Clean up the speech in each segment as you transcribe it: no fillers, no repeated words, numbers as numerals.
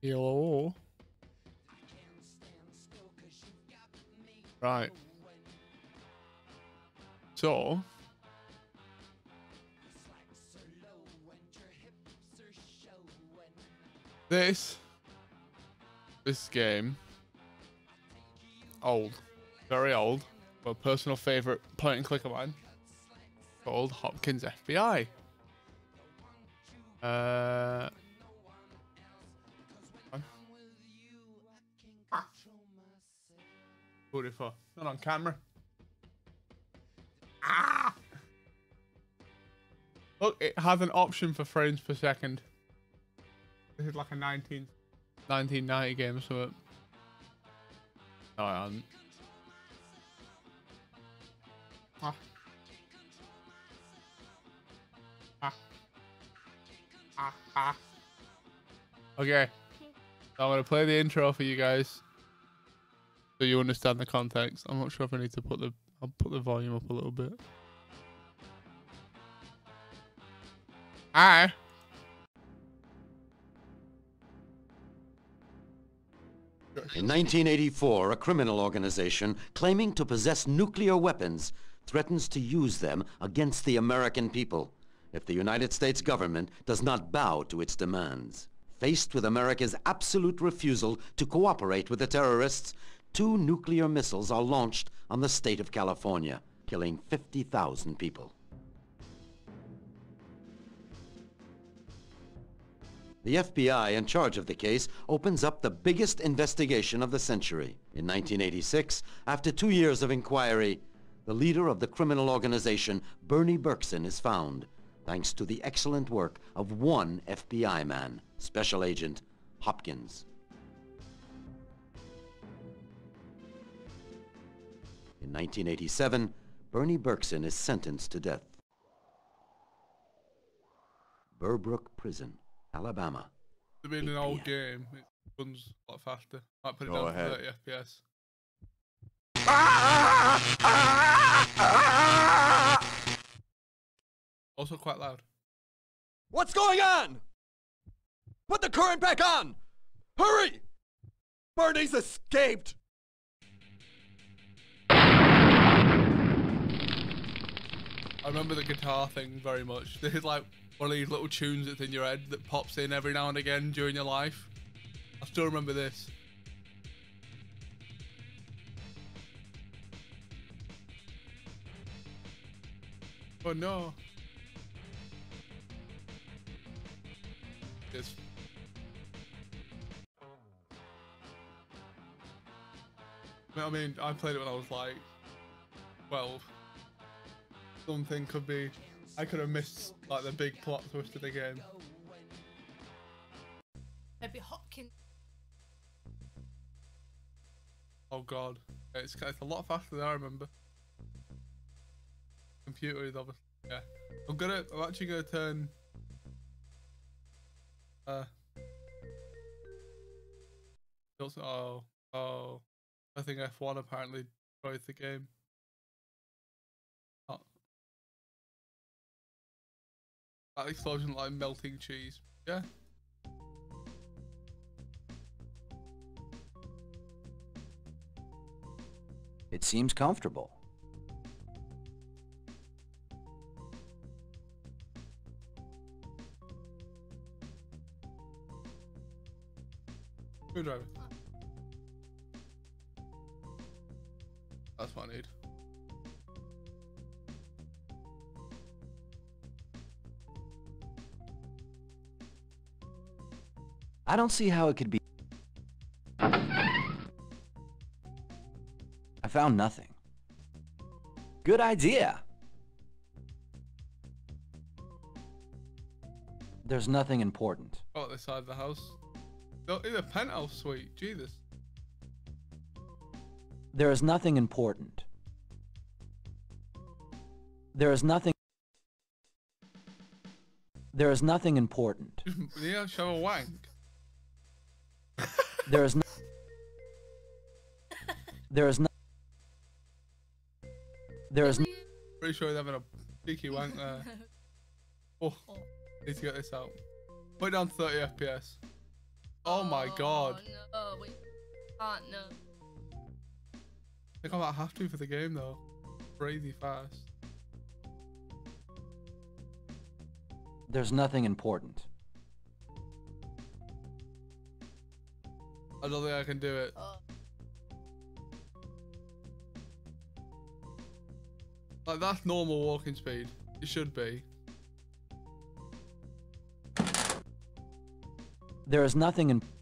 Hello. Right. So this game, old, very old, but a personal favorite point and click of mine, called Hopkins FBI. Beautiful. Not on camera. Ah! Look, it has an option for frames per second. This is like a 1990 game or something. No, I haven't. Ah. Ah. Ah. Ah. Okay. So I'm going to play the intro for you guys, so you understand the context. I'm not sure if I need to put the... I'll put the volume up a little bit. Hi. In 1984, a criminal organization claiming to possess nuclear weapons threatens to use them against the American people if the United States government does not bow to its demands. Faced with America's absolute refusal to cooperate with the terrorists, 2 nuclear missiles are launched on the state of California, killing 50,000 people. The FBI in charge of the case opens up the biggest investigation of the century. In 1986, after 2 years of inquiry, the leader of the criminal organization, Bernie Berkson, is found, thanks to the excellent work of one FBI man, Special Agent Hopkins. In 1987, Bernie Berkson is sentenced to death. Burbrook Prison, Alabama. It's been an old game. It runs a lot faster. Might put it down to 30 FPS. Also quite loud. What's going on? Put the current back on! Hurry! Bernie's escaped! I remember the guitar thing very much. There's like one of these little tunes that's in your head that pops in every now and again during your life. I still remember this. Oh no. Yes. I mean, I played it when I was like 12. Something could be... I could have missed like the big plot twist of the game. Maybe Hopkins. Oh god. It's a lot faster than I remember. Computer is obviously... Yeah. I'm actually gonna turn... Oh. I think F1 apparently destroyed the game. Oh. That explosion like melting cheese. Yeah. It seems comfortable. Screwdriver. That's what I need. I don't see how it could be. I found nothing. Good idea. There's nothing important. Oh, this side of the house. In a penthouse suite. Jesus. There is nothing important. There is nothing. There is nothing important. Yeah, show a wank. There is no. There is no. There is no. Pretty sure he's having a cheeky wank there. Oh, need to get this out. Put it down to 30 FPS. Oh my god. No, we can't. No. I think I might have to for the game though. Crazy fast. There's nothing important. I don't think I can do it. Like, that's normal walking speed. It should be. There is nothing in...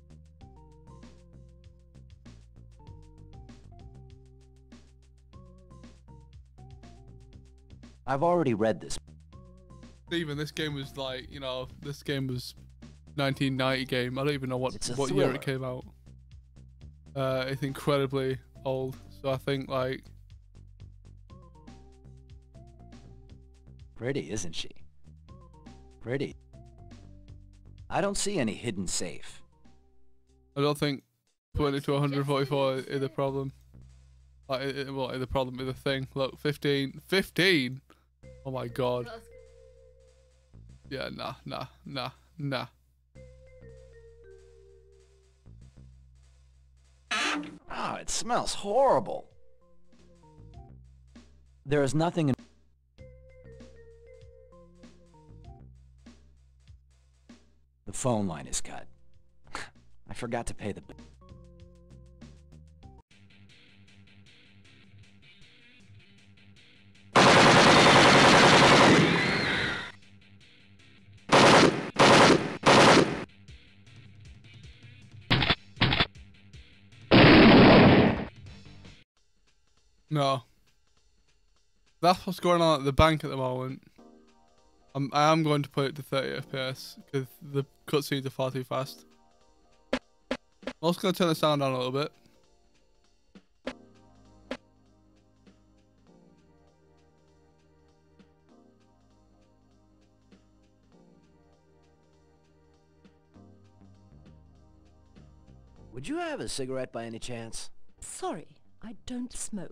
I've already read this. Even this game was like, you know, this game was 1990 game. I don't even know what year it came out. It's incredibly old. So I think like... Pretty, isn't she? Pretty. I don't see any hidden safe. I don't think 20 to 144 is the problem. Like, what is the problem? Is the thing? Look, 15. 15? Oh my god. Yeah, nah. Oh, it smells horrible. There is nothing in... The phone line is cut. I forgot to pay the bill. No. That's what's going on at the bank at the moment. I am going to put it to 30 FPS because the cutscenes are far too fast. I'm also going to turn the sound down a little bit. Would you have a cigarette by any chance? Sorry, I don't smoke.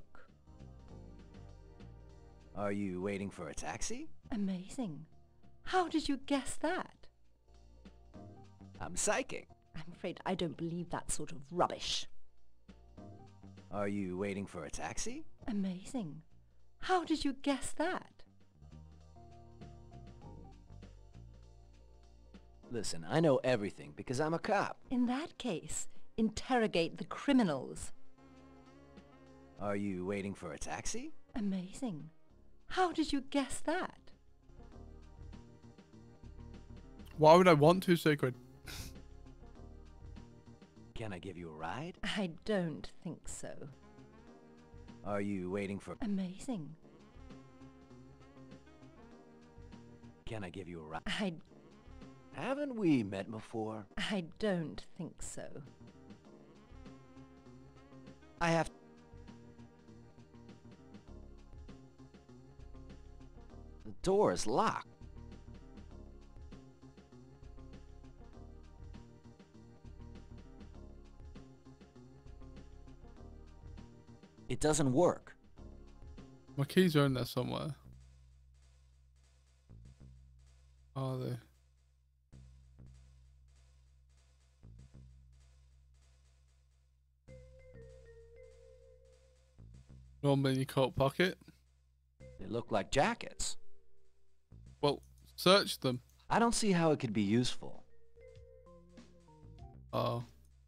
Are you waiting for a taxi? Amazing. How did you guess that? I'm psychic. I'm afraid I don't believe that sort of rubbish. Are you waiting for a taxi? Amazing. How did you guess that? Listen, I know everything because I'm a cop. In that case, interrogate the criminals. Are you waiting for a taxi? Amazing. How did you guess that? Why would I want to, Sacred? Can I give you a ride? I don't think so. Are you waiting for... Amazing. Can I give you a ride? Haven't we met before? I don't think so. I have... The door is locked. It doesn't work. My keys are in there somewhere. Are they? Normally in your coat pocket. They look like jackets. Well, search them. I don't see how it could be useful. Oh.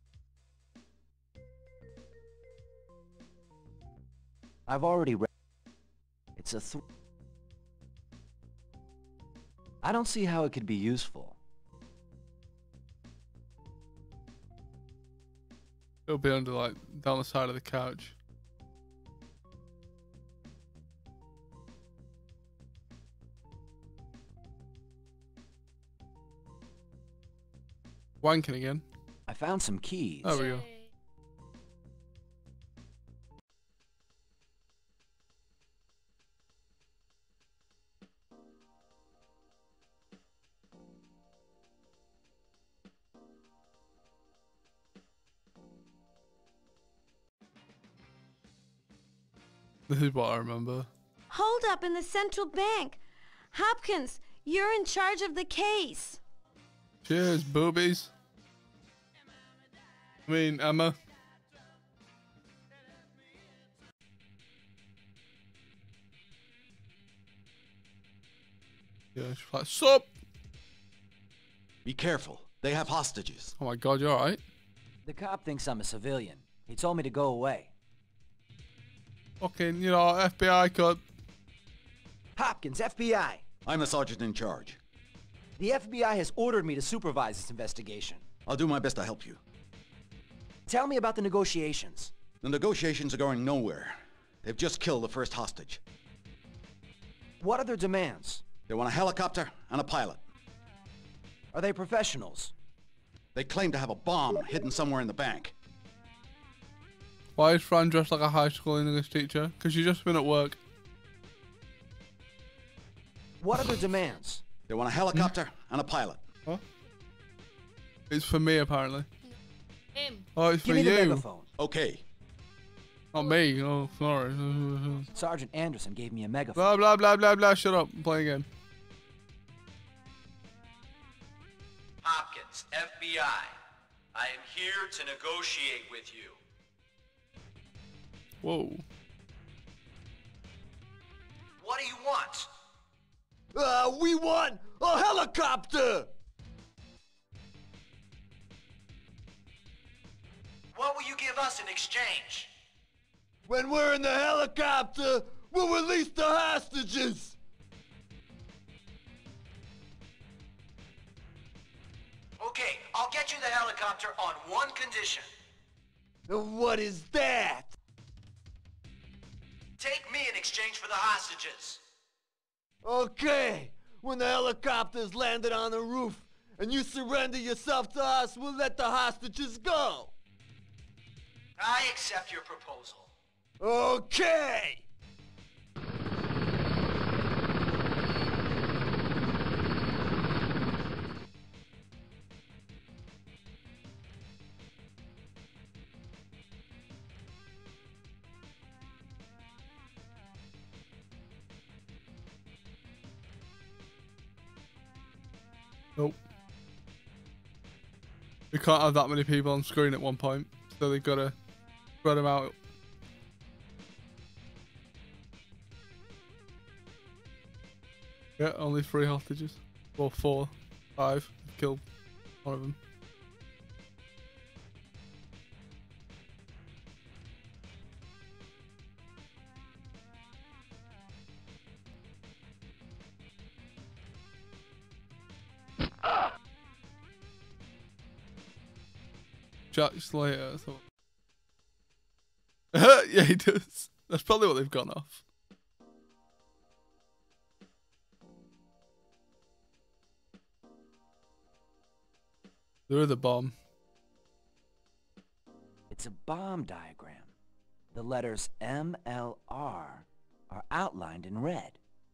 I've already read. It's a I don't see how it could be useful. It'll be under, like, down the side of the couch. Wanking again. I found some keys. There we go. This is what I remember. Hold up in the central bank. Hopkins, you're in charge of the case. Cheers, boobies. I mean, Emma. Yeah, she's like, sup? Be careful. They have hostages. Oh my god, you alright? The cop thinks I'm a civilian. He told me to go away. Fucking, you know, FBI code. Hopkins, FBI. I'm the sergeant in charge. The FBI has ordered me to supervise this investigation. I'll do my best to help you. Tell me about the negotiations. The negotiations are going nowhere. They've just killed the first hostage. What are their demands? They want a helicopter and a pilot. Are they professionals? They claim to have a bomb hidden somewhere in the bank. Why is Fran dressed like a high school English teacher? Because she's just been at work. What are their demands? They want a helicopter and a pilot. Huh? It's for me, apparently. Him. Oh, it's Give for me the you. megaphone. Okay. Not me. Oh, sorry. Sergeant Anderson gave me a megaphone. Blah, blah, blah, blah, blah. Shut up. I'm playing a game. Hopkins, FBI. I am here to negotiate with you. Whoa. What do you want? We want a helicopter! What will you give us in exchange? When we're in the helicopter, we'll release the hostages! Okay, I'll get you the helicopter on one condition. What is that? Take me in exchange for the hostages. Okay, when the helicopter's landed on the roof and you surrender yourself to us, we'll let the hostages go. I accept your proposal. Okay! Nope. We can't have that many people on screen at one point, so they've got to spread them out. Yeah, only 3 hostages. Well, 4, 5. Killed one of them. Jack Slater, I thought. Yeah, he does. That's probably what they've gone off. They're the bomb. It's a bomb diagram. The letters MLR are outlined in red.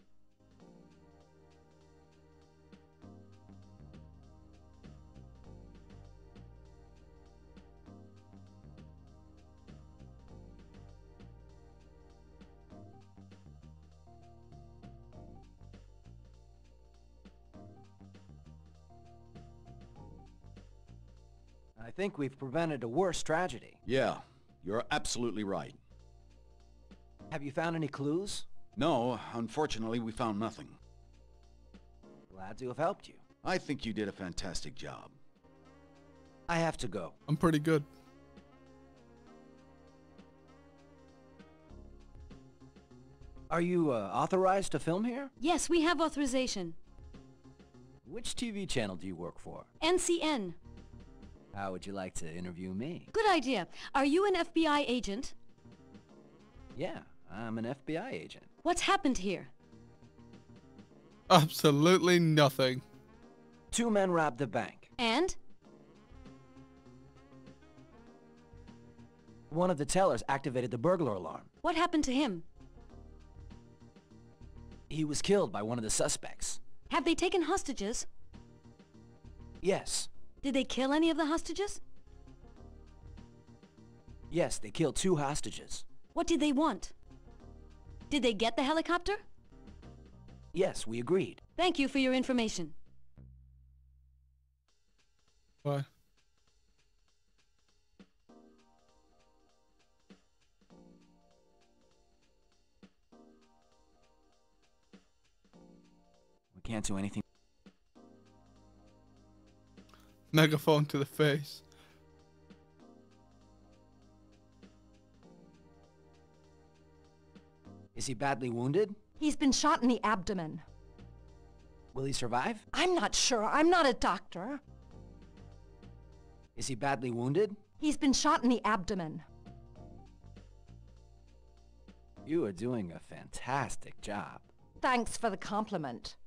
I think we've prevented a worse tragedy. Yeah, you're absolutely right. Have you found any clues? No, unfortunately, we found nothing. Glad to have helped you. I think you did a fantastic job. I have to go. I'm pretty good. Are you authorized to film here? Yes, we have authorization. Which TV channel do you work for? NCN. How would you like to interview me? Good idea. Are you an FBI agent? Yeah, I'm an FBI agent. What's happened here? Absolutely nothing. 2 men robbed the bank. And? One of the tellers activated the burglar alarm. What happened to him? He was killed by one of the suspects. Have they taken hostages? Yes. Did they kill any of the hostages? Yes, they killed 2 hostages. What did they want? Did they get the helicopter? Yes, we agreed. Thank you for your information. Why? can't do anything. Megaphone to the face. Is he badly wounded? He's been shot in the abdomen. Will he survive? I'm not sure. I'm not a doctor. Is he badly wounded? He's been shot in the abdomen. You are doing a fantastic job. Thanks for the compliment.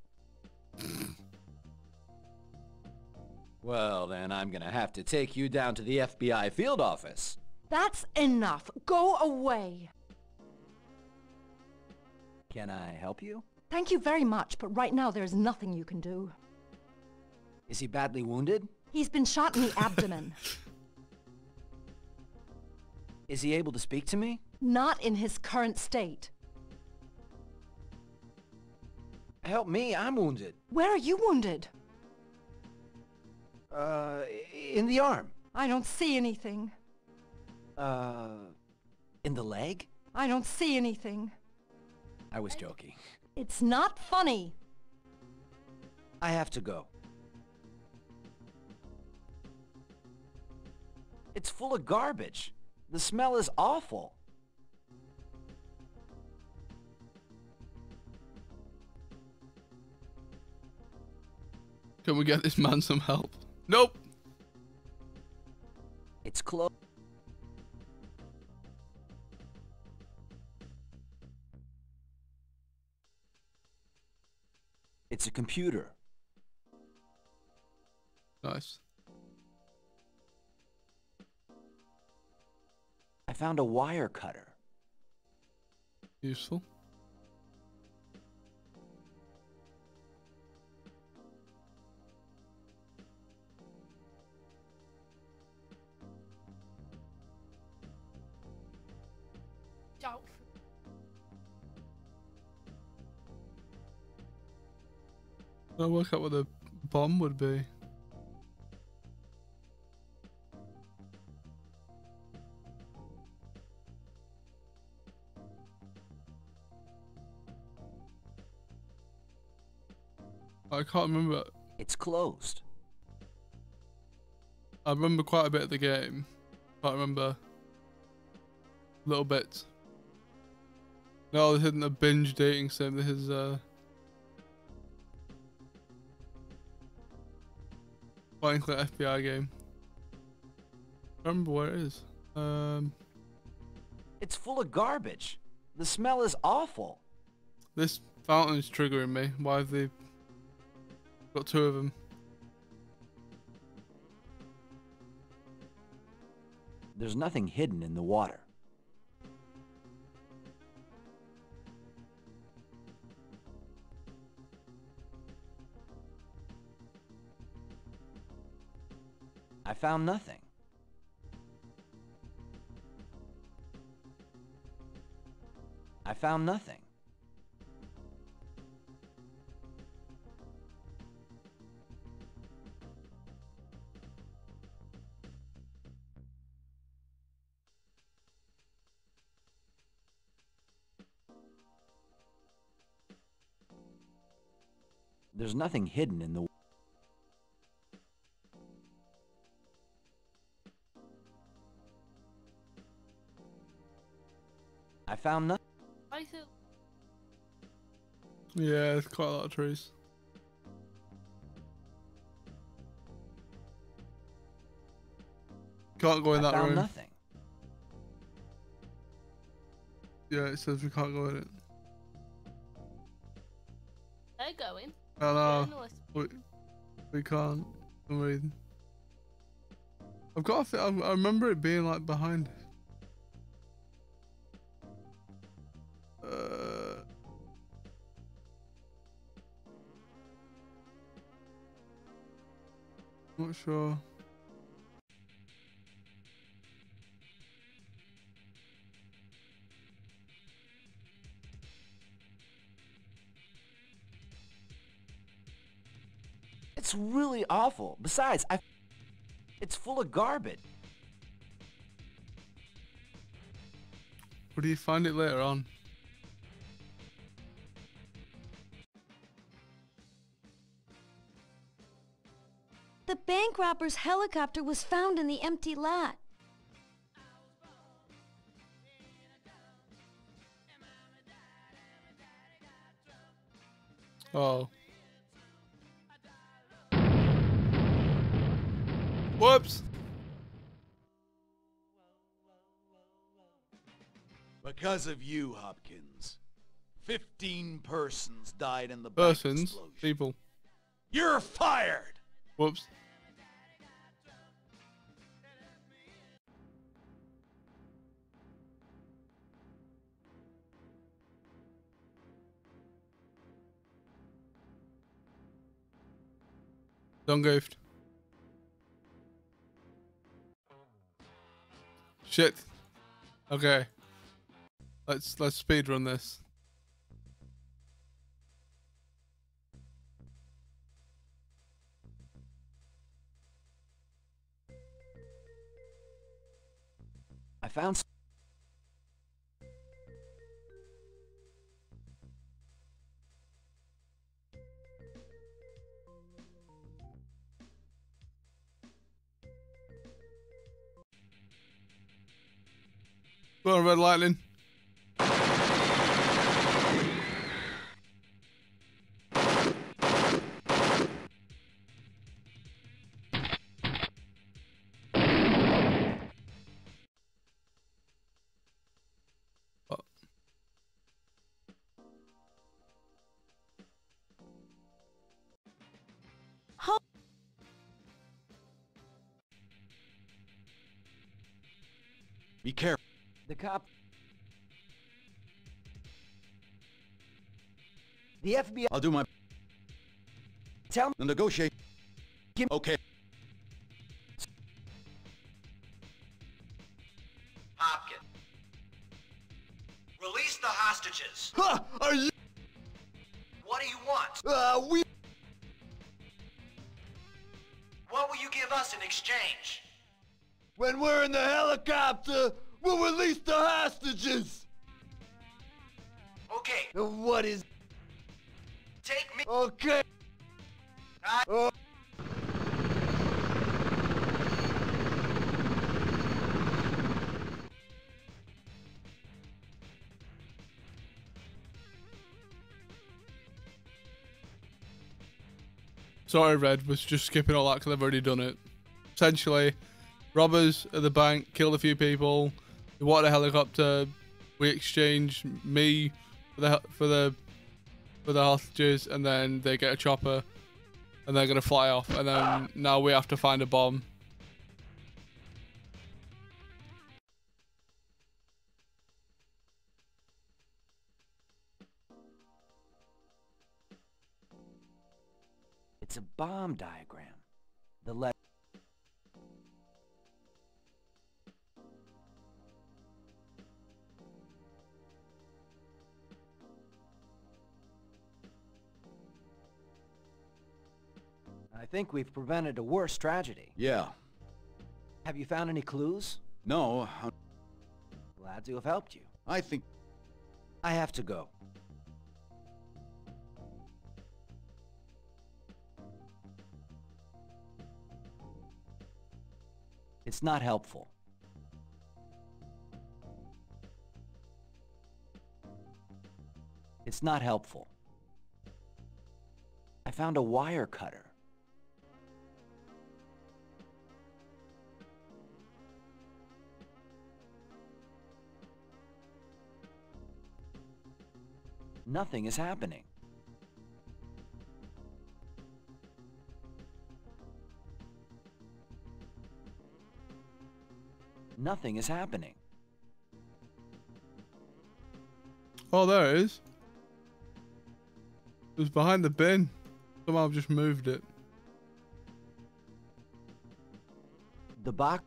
Well, then I'm gonna have to take you down to the FBI field office. That's enough. Go away. Can I help you? Thank you very much, but right now there's nothing you can do. Is he badly wounded? He's been shot in the abdomen. Is he able to speak to me? Not in his current state. Help me, I'm wounded. Where are you wounded? In the arm. I don't see anything. In the leg? I don't see anything. I was joking. It's not funny. I have to go. It's full of garbage. The smell is awful. Can we get this man some help? Nope. It's close. It's a computer. Nice. I found a wire cutter. Useful. Shout. I'll work out what the bomb would be. I can't remember. It's closed. I remember quite a bit of the game. Can't remember little bits. No, this isn't a binge dating sim. This is point and click FBI game. I remember where it is. It's full of garbage. The smell is awful. This fountain is triggering me. Why have they got two of them? There's nothing hidden in the water. I found nothing. I found nothing. There's nothing hidden in the... I found nothing. I feel Yeah, there's quite a lot of trees. Can't go in that I found room. nothing. Yeah, it says we can't go in it. they're going. Oh no, Journalist. we can't for some reason. I've got a I remember it being like behind. Not sure. It's really awful. Besides, it's full of garbage. Or do you find it later on? Hopper's helicopter was found in the empty lot. Oh. Whoops. Because of you, Hopkins, 15 persons died in the bank Persons? explosion. People. You're fired! Whoops. Done goofed. Shit. Okay. Let's speed run this. I found Go on, Red Lightning. Be careful. the cop. The FBI. I'll do my... Tell me. The negotiate... Okay. Hopkins. Release the hostages. Ha! Are you... What do you want? we... What will you give us in exchange? When we're in the helicopter, we'll release the hostages! Okay, What is... take me. Okay. I- Oh. Sorry, Red, was just skipping all that because I've already done it. Essentially, robbers at the bank killed a few people. We wanted a helicopter. We exchanged me for the hostages, and then they get a chopper, and they're gonna fly off. And then now we have to find a bomb. It's a bomb diagram. The letter. I think we've prevented a worse tragedy. Yeah. Have you found any clues? No, Glad to have helped you. I think... I have to go. It's not helpful. It's not helpful. I found a wire cutter. Nothing is happening. Nothing is happening. Oh, there it is. It was behind the bin. Somehow I've just moved it. The box.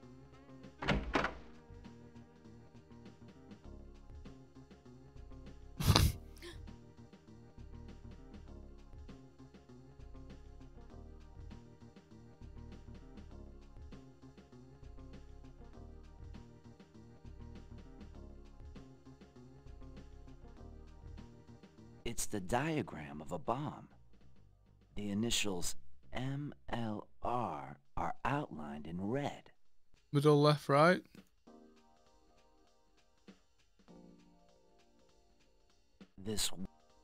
It's the diagram of a bomb. The initials MLR are outlined. red. Middle, left, right. This.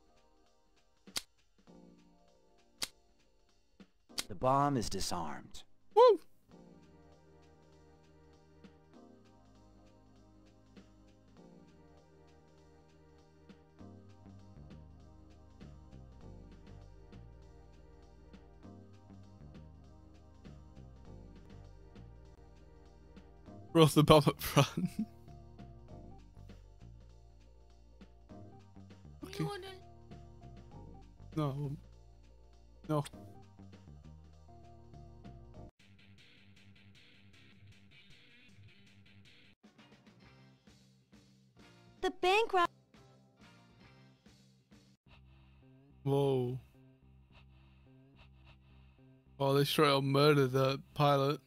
The bomb is disarmed. Woo! Roll the bomb up front. Okay. No. No. The bank rob. Whoa. Oh, they straight up murdered the pilot.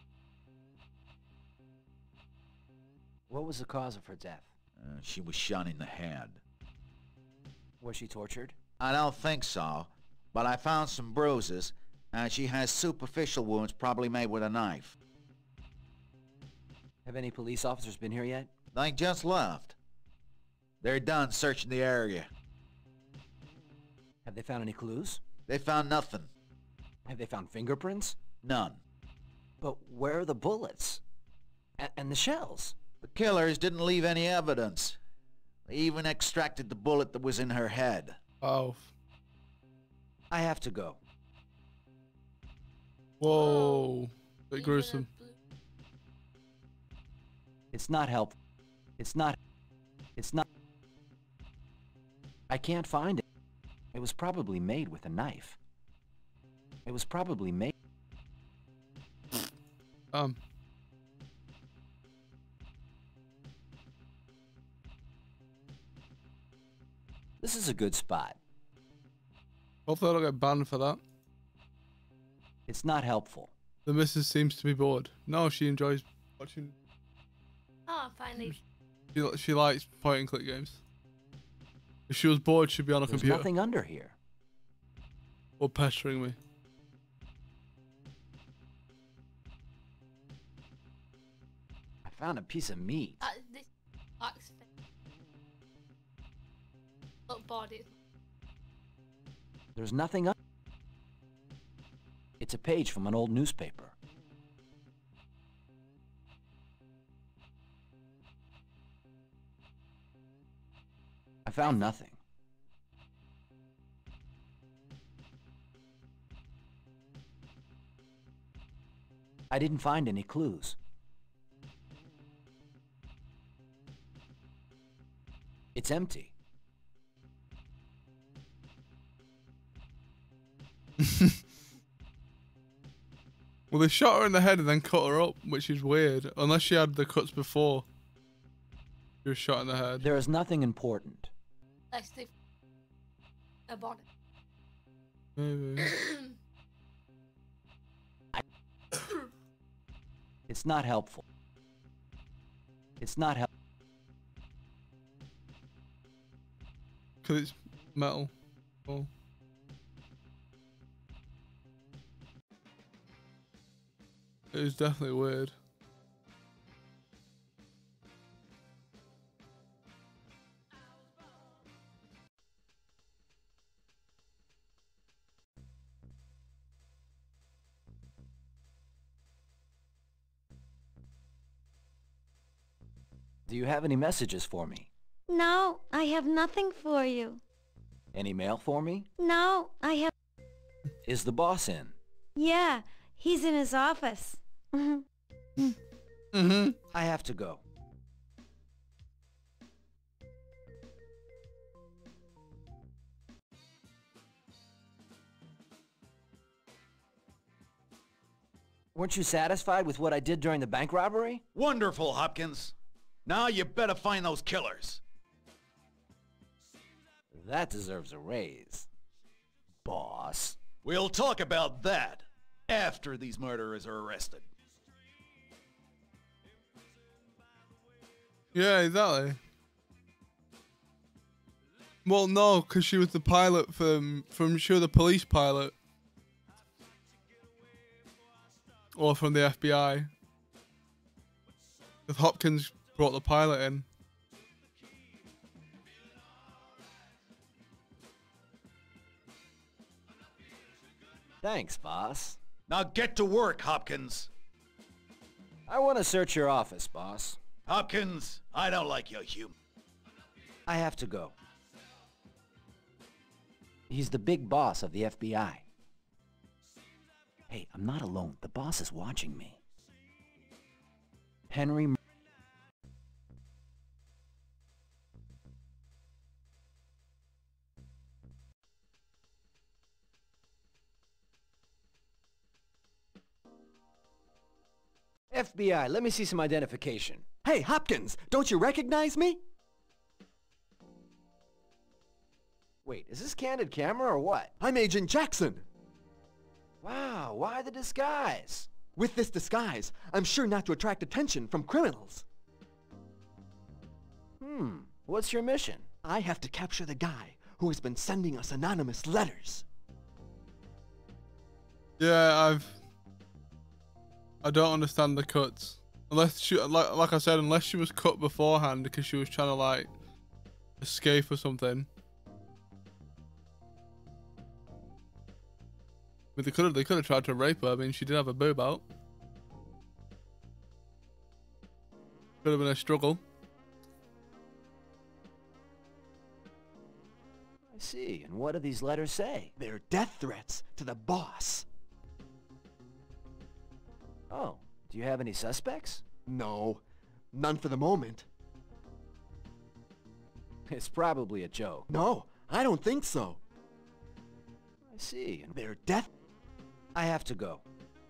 What was the cause of her death? She was shot in the head. Was she tortured? I don't think so, but I found some bruises, and she has superficial wounds probably made with a knife. Have any police officers been here yet? They just left. They're done searching the area. Have they found any clues? They found nothing. Have they found fingerprints? None. But where are the bullets? And the shells? The killers didn't leave any evidence. They even extracted the bullet that was in her head. Oh. I have to go. Whoa. Bit gruesome. It's not helpful. It's not. I can't find it. It was probably made with a knife. It was probably made. This is a good spot. Hopefully I don't get banned for that. It's not helpful. The missus seems to be bored. No, she enjoys watching. Oh, finally. She likes point and click games. If she was bored, she'd be on a There's computer. nothing under here. Or pestering me. I found a piece of meat. This axe. Look, body. There's nothing under. It's a page from an old newspaper. I found nothing. I didn't find any clues. It's empty. Well, they shot her in the head and then cut her up, which is weird. Unless she had the cuts before. She was shot in the head. There is nothing important. Let's see. A body. Maybe. It's not helpful. It's not helpful. Because it's metal. Oh. It was definitely weird. Do you have any messages for me? No, I have nothing for you. Any mail for me? No, I have... Is the boss in? Yeah, he's in his office. Mm-hmm. I have to go. Weren't you satisfied with what I did during the bank robbery? Wonderful, Hopkins. Now you better find those killers. That deserves a raise, boss. We'll talk about that after these murderers are arrested. Yeah, exactly. Well, no, because she was the pilot from she was the police pilot. or from the FBI. Because Hopkins brought the pilot in. Thanks, boss. Now get to work, Hopkins. I want to search your office, boss. Hopkins, I don't like your humor. I have to go. He's the big boss of the FBI. Hey, I'm not alone. The boss is watching me. Henry... FBI, let me see some identification. Hey, Hopkins, don't you recognize me? Wait, is this candid camera or what? I'm Agent Jackson. Wow, why the disguise? With this disguise, I'm sure not to attract attention from criminals. What's your mission? I have to capture the guy who has been sending us anonymous letters. Yeah, I don't understand the cuts. Unless she, like I said, unless she was cut beforehand because she was trying to like escape or something. But they could have tried to rape her. I mean, she did have a boob out. Could have been a struggle. I see. And what do these letters say? They're death threats to the boss. Oh, do you have any suspects? No, none for the moment. It's probably a joke. No, I don't think so. I see. And they're death... I have to go.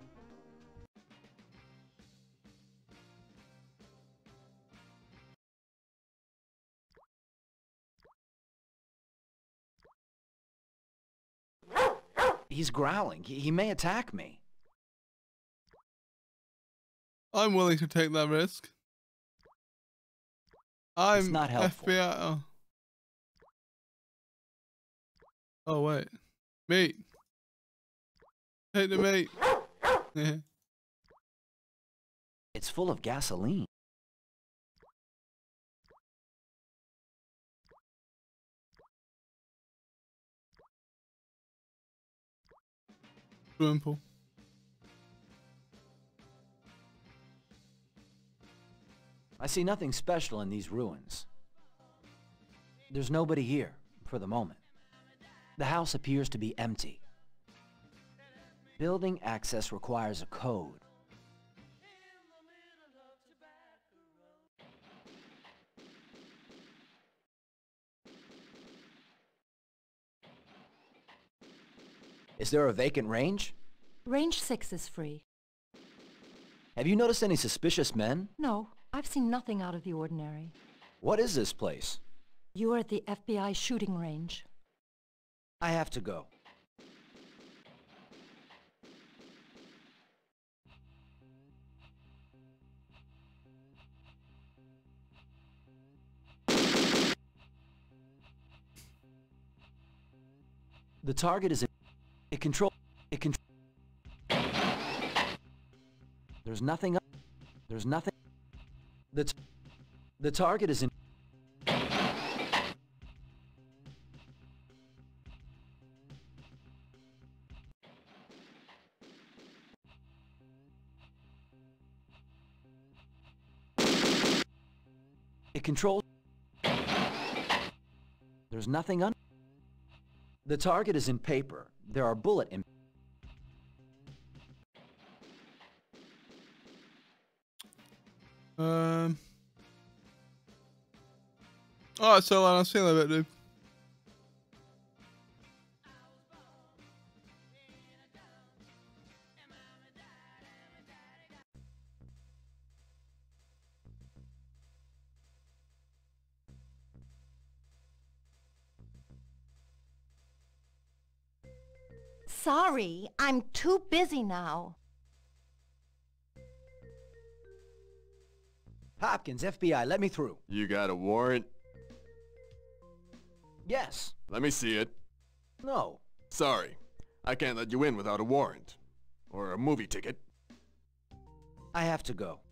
He's growling. He may attack me. I'm willing to take that risk. I'm It's not helpful. FBI. Oh wait, meat. Take the meat. It's full of gasoline. Swimming pool. I see nothing special in these ruins. There's nobody here, for the moment. The house appears to be empty. Building access requires a code. Is there a vacant range? Range 6 is free. Have you noticed any suspicious men? No, I've seen nothing out of the ordinary. What is this place? You are at the FBI shooting range. I have to go. The target is in... There's nothing up. There's nothing... The target is in... It controls... There's nothing on... The target is in paper. There are bullet in... Alright, so I'll see you in a bit, dude. Sorry, I'm too busy now. Hopkins, FBI, let me through. You got a warrant? Yes. Let me see it. No. Sorry. I can't let you in without a warrant. Or a movie ticket. I have to go.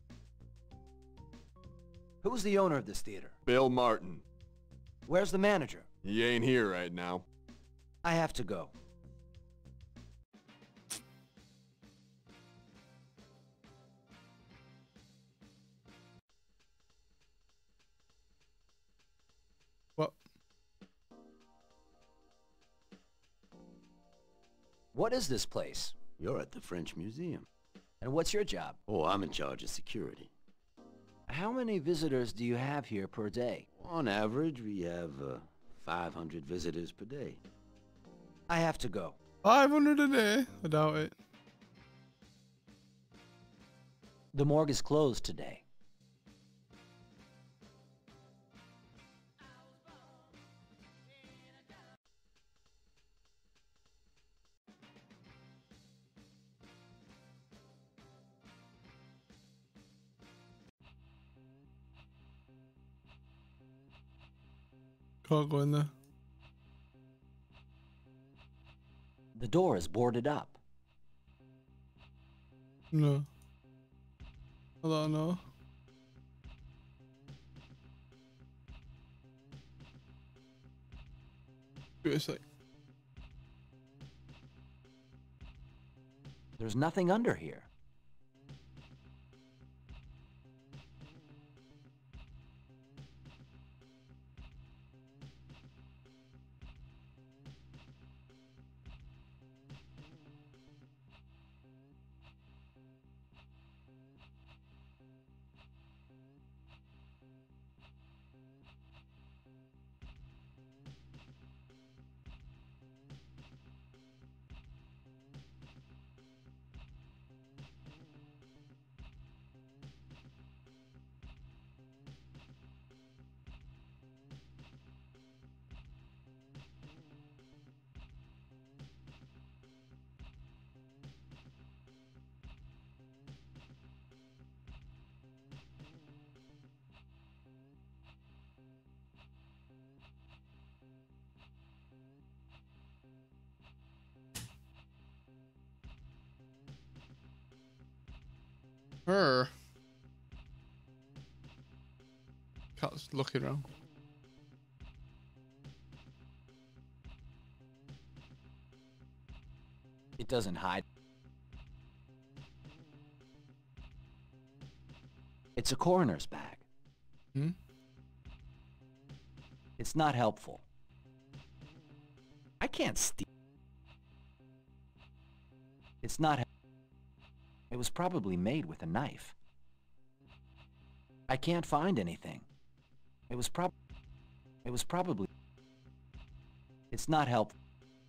Who's the owner of this theater? Bill Martin. Where's the manager? He ain't here right now. I have to go. What? What is this place? You're at the French Museum. And what's your job? Oh, I'm in charge of security. How many visitors do you have here per day? On average, we have 500 visitors per day. I have to go. 500 a day? I doubt it. The morgue is closed today. Can't go in there. The door is boarded up. No. I don't know. Give it a sec. There's nothing under here. Her. Cat's looking around. It doesn't hide. It's a coroner's bag. Hmm? It's not helpful. I can't steal. It's not. It was probably made with a knife. I can't find anything. It was probably. It's not helpful.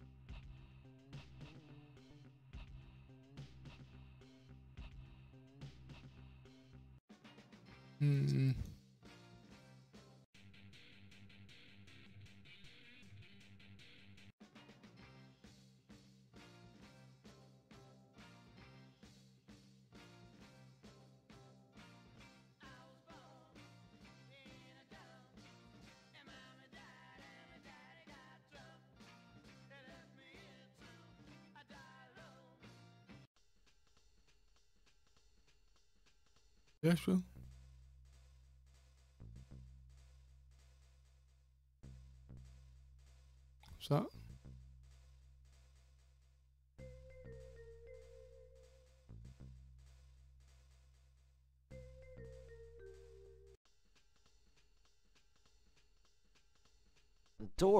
Hmm. Yes, sure. What's that? The door.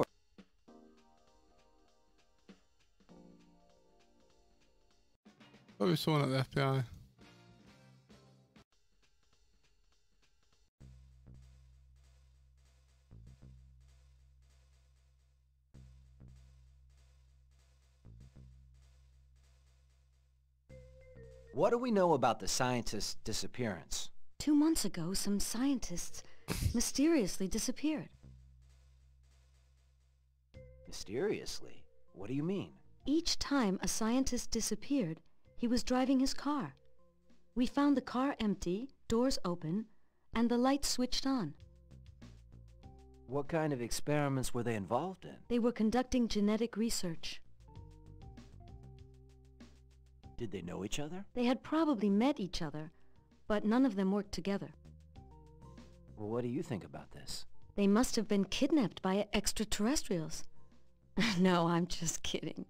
Probably someone at the FBI. What do we know about the scientist's disappearance? 2 months ago, some scientists mysteriously disappeared. Mysteriously? What do you mean? Each time a scientist disappeared, he was driving his car. We found the car empty, doors open, and the lights switched on. What kind of experiments were they involved in? They were conducting genetic research. Did they know each other? They had probably met each other, but none of them worked together. Well, what do you think about this? They must have been kidnapped by extraterrestrials. No, I'm just kidding.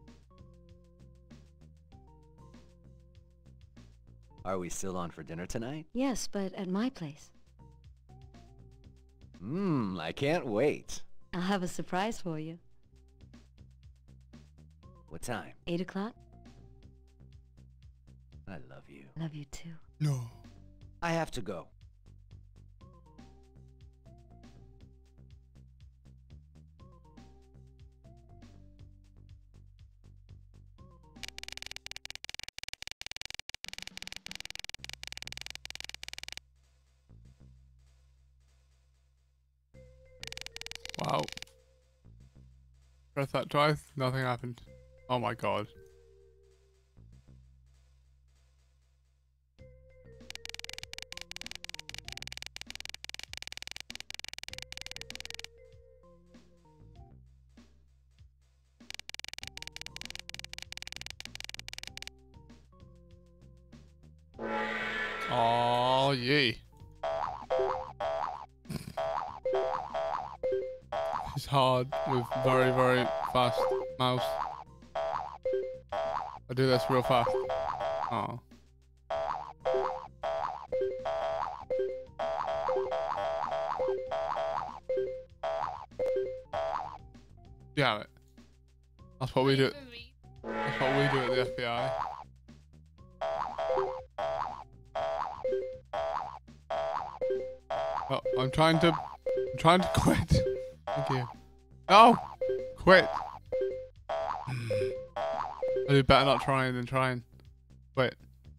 Are we still on for dinner tonight? Yes, but at my place. I can't wait. I'll have a surprise for you. What time? 8 o'clock? I love you. Love you too. No. I have to go. Wow. Press that twice, nothing happened. Oh my god. Oh, yay. It's hard with very, very fast mouse. I do this real fast. Oh. Damn it. That's what we do. That's what we do at the FBI. Oh, I'm trying to quit. Thank you. No! Quit! I do better not trying than trying. Quit.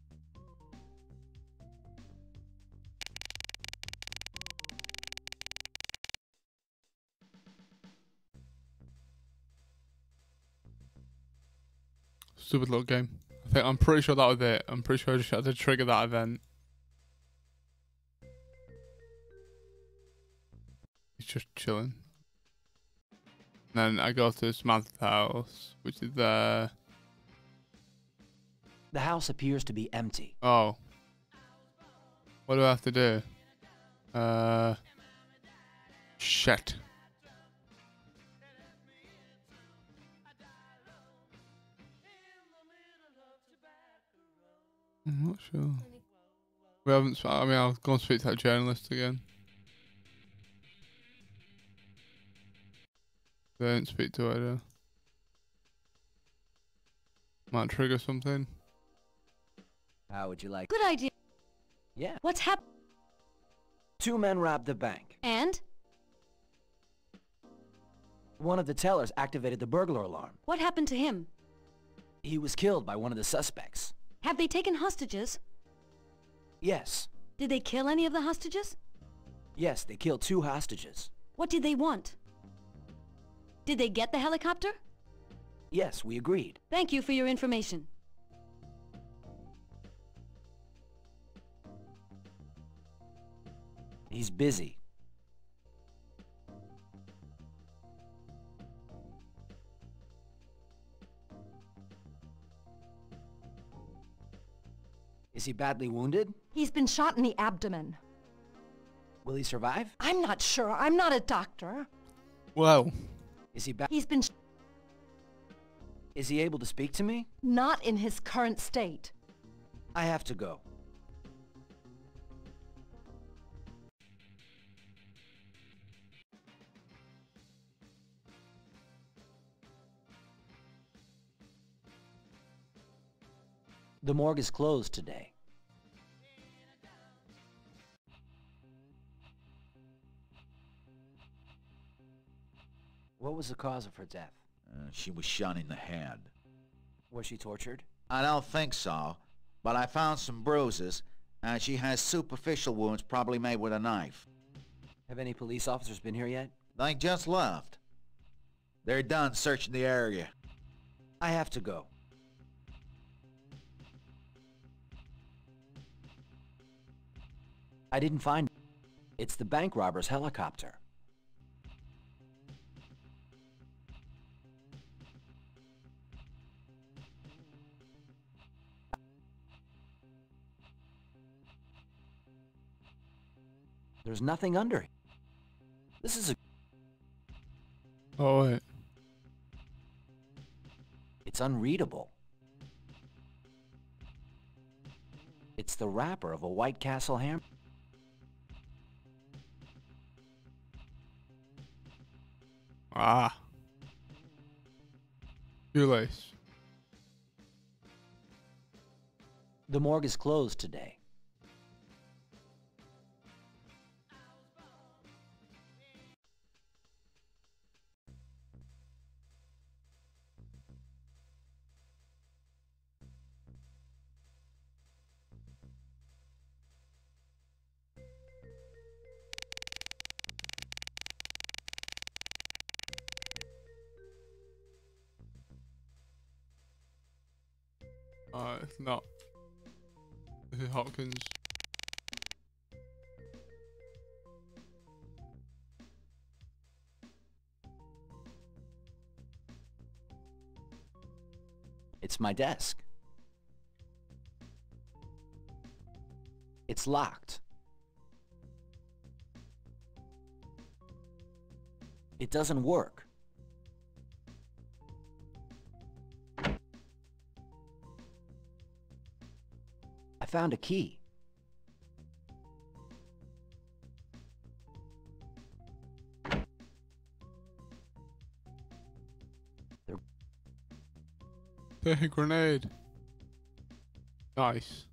Stupid little game. I'm pretty sure that was it. I'm pretty sure I just had to trigger that event. He's just chilling. And then I go to Samantha's house, which is there. The house appears to be empty. Oh. What do I have to do? Shit. I'm not sure. We haven't. I mean, I'll go and speak to that journalist again. They don't speak to her. Though. Might trigger something. How would you like? Good idea. Yeah. What's happened? 2 men robbed the bank. And? One of the tellers activated the burglar alarm. What happened to him? He was killed by one of the suspects. Have they taken hostages? Yes. Did they kill any of the hostages? Yes, they killed 2 hostages. What did they want? Did they get the helicopter? Yes, we agreed. Thank you for your information. He's busy. Is he badly wounded? He's been shot in the abdomen. Will he survive? I'm not sure. I'm not a doctor. Well. Is he He's been Is he able to speak to me? not in his current state. I have to go. The morgue is closed today. What was the cause of her death? She was shot in the head. Was she tortured? I don't think so, but I found some bruises, and she has superficial wounds probably made with a knife. Have any police officers been here yet? They just left. They're done searching the area. I have to go. I didn't find it. It's the bank robber's helicopter. There's nothing under it. This is a... Oh, wait. It's unreadable. It's the wrapper of a White Castle hammer. Ah. Shoelace. The morgue is closed today. It's not. This is Hopkins. It's my desk. It's locked. It doesn't work. I found a key. Hey, grenade. Nice.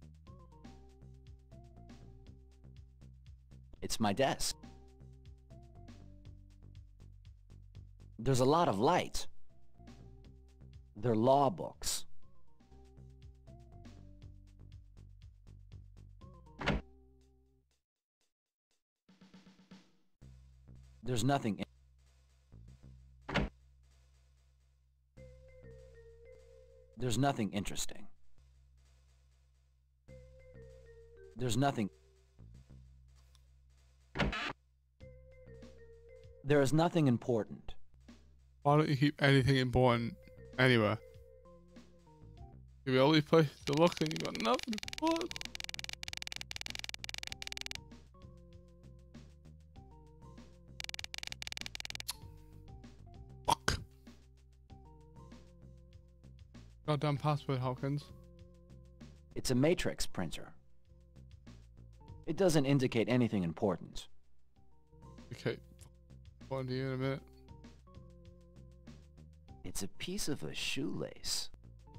It's my desk. There's a lot of light. They're law books. There's nothing in... There's nothing interesting. There's nothing... There is nothing important. Why don't you keep anything important anywhere? You're the only place to look and you've got nothing important. Fuck. Goddamn password, Hopkins. It's a matrix printer. It doesn't indicate anything important. Okay. On to you in a minute. It's a piece of a shoelace.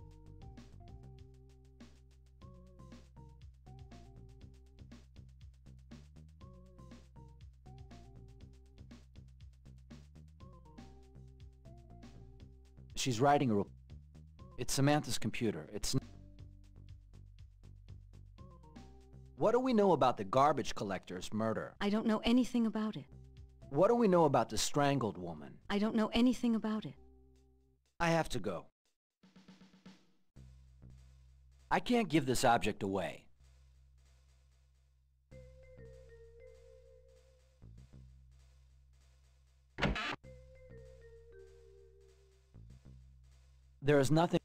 She's writing a... It's Samantha's computer. It's... What do we know about the garbage collector's murder? I don't know anything about it. What do we know about the strangled woman? I don't know anything about it. I have to go. I can't give this object away. There is nothing...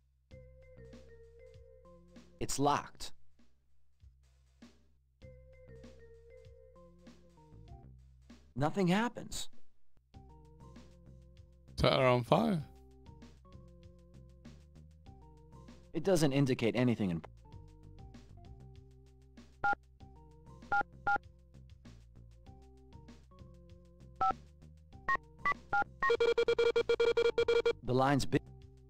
It's locked. Nothing happens. Set her on fire. It doesn't indicate anything in... The line's big.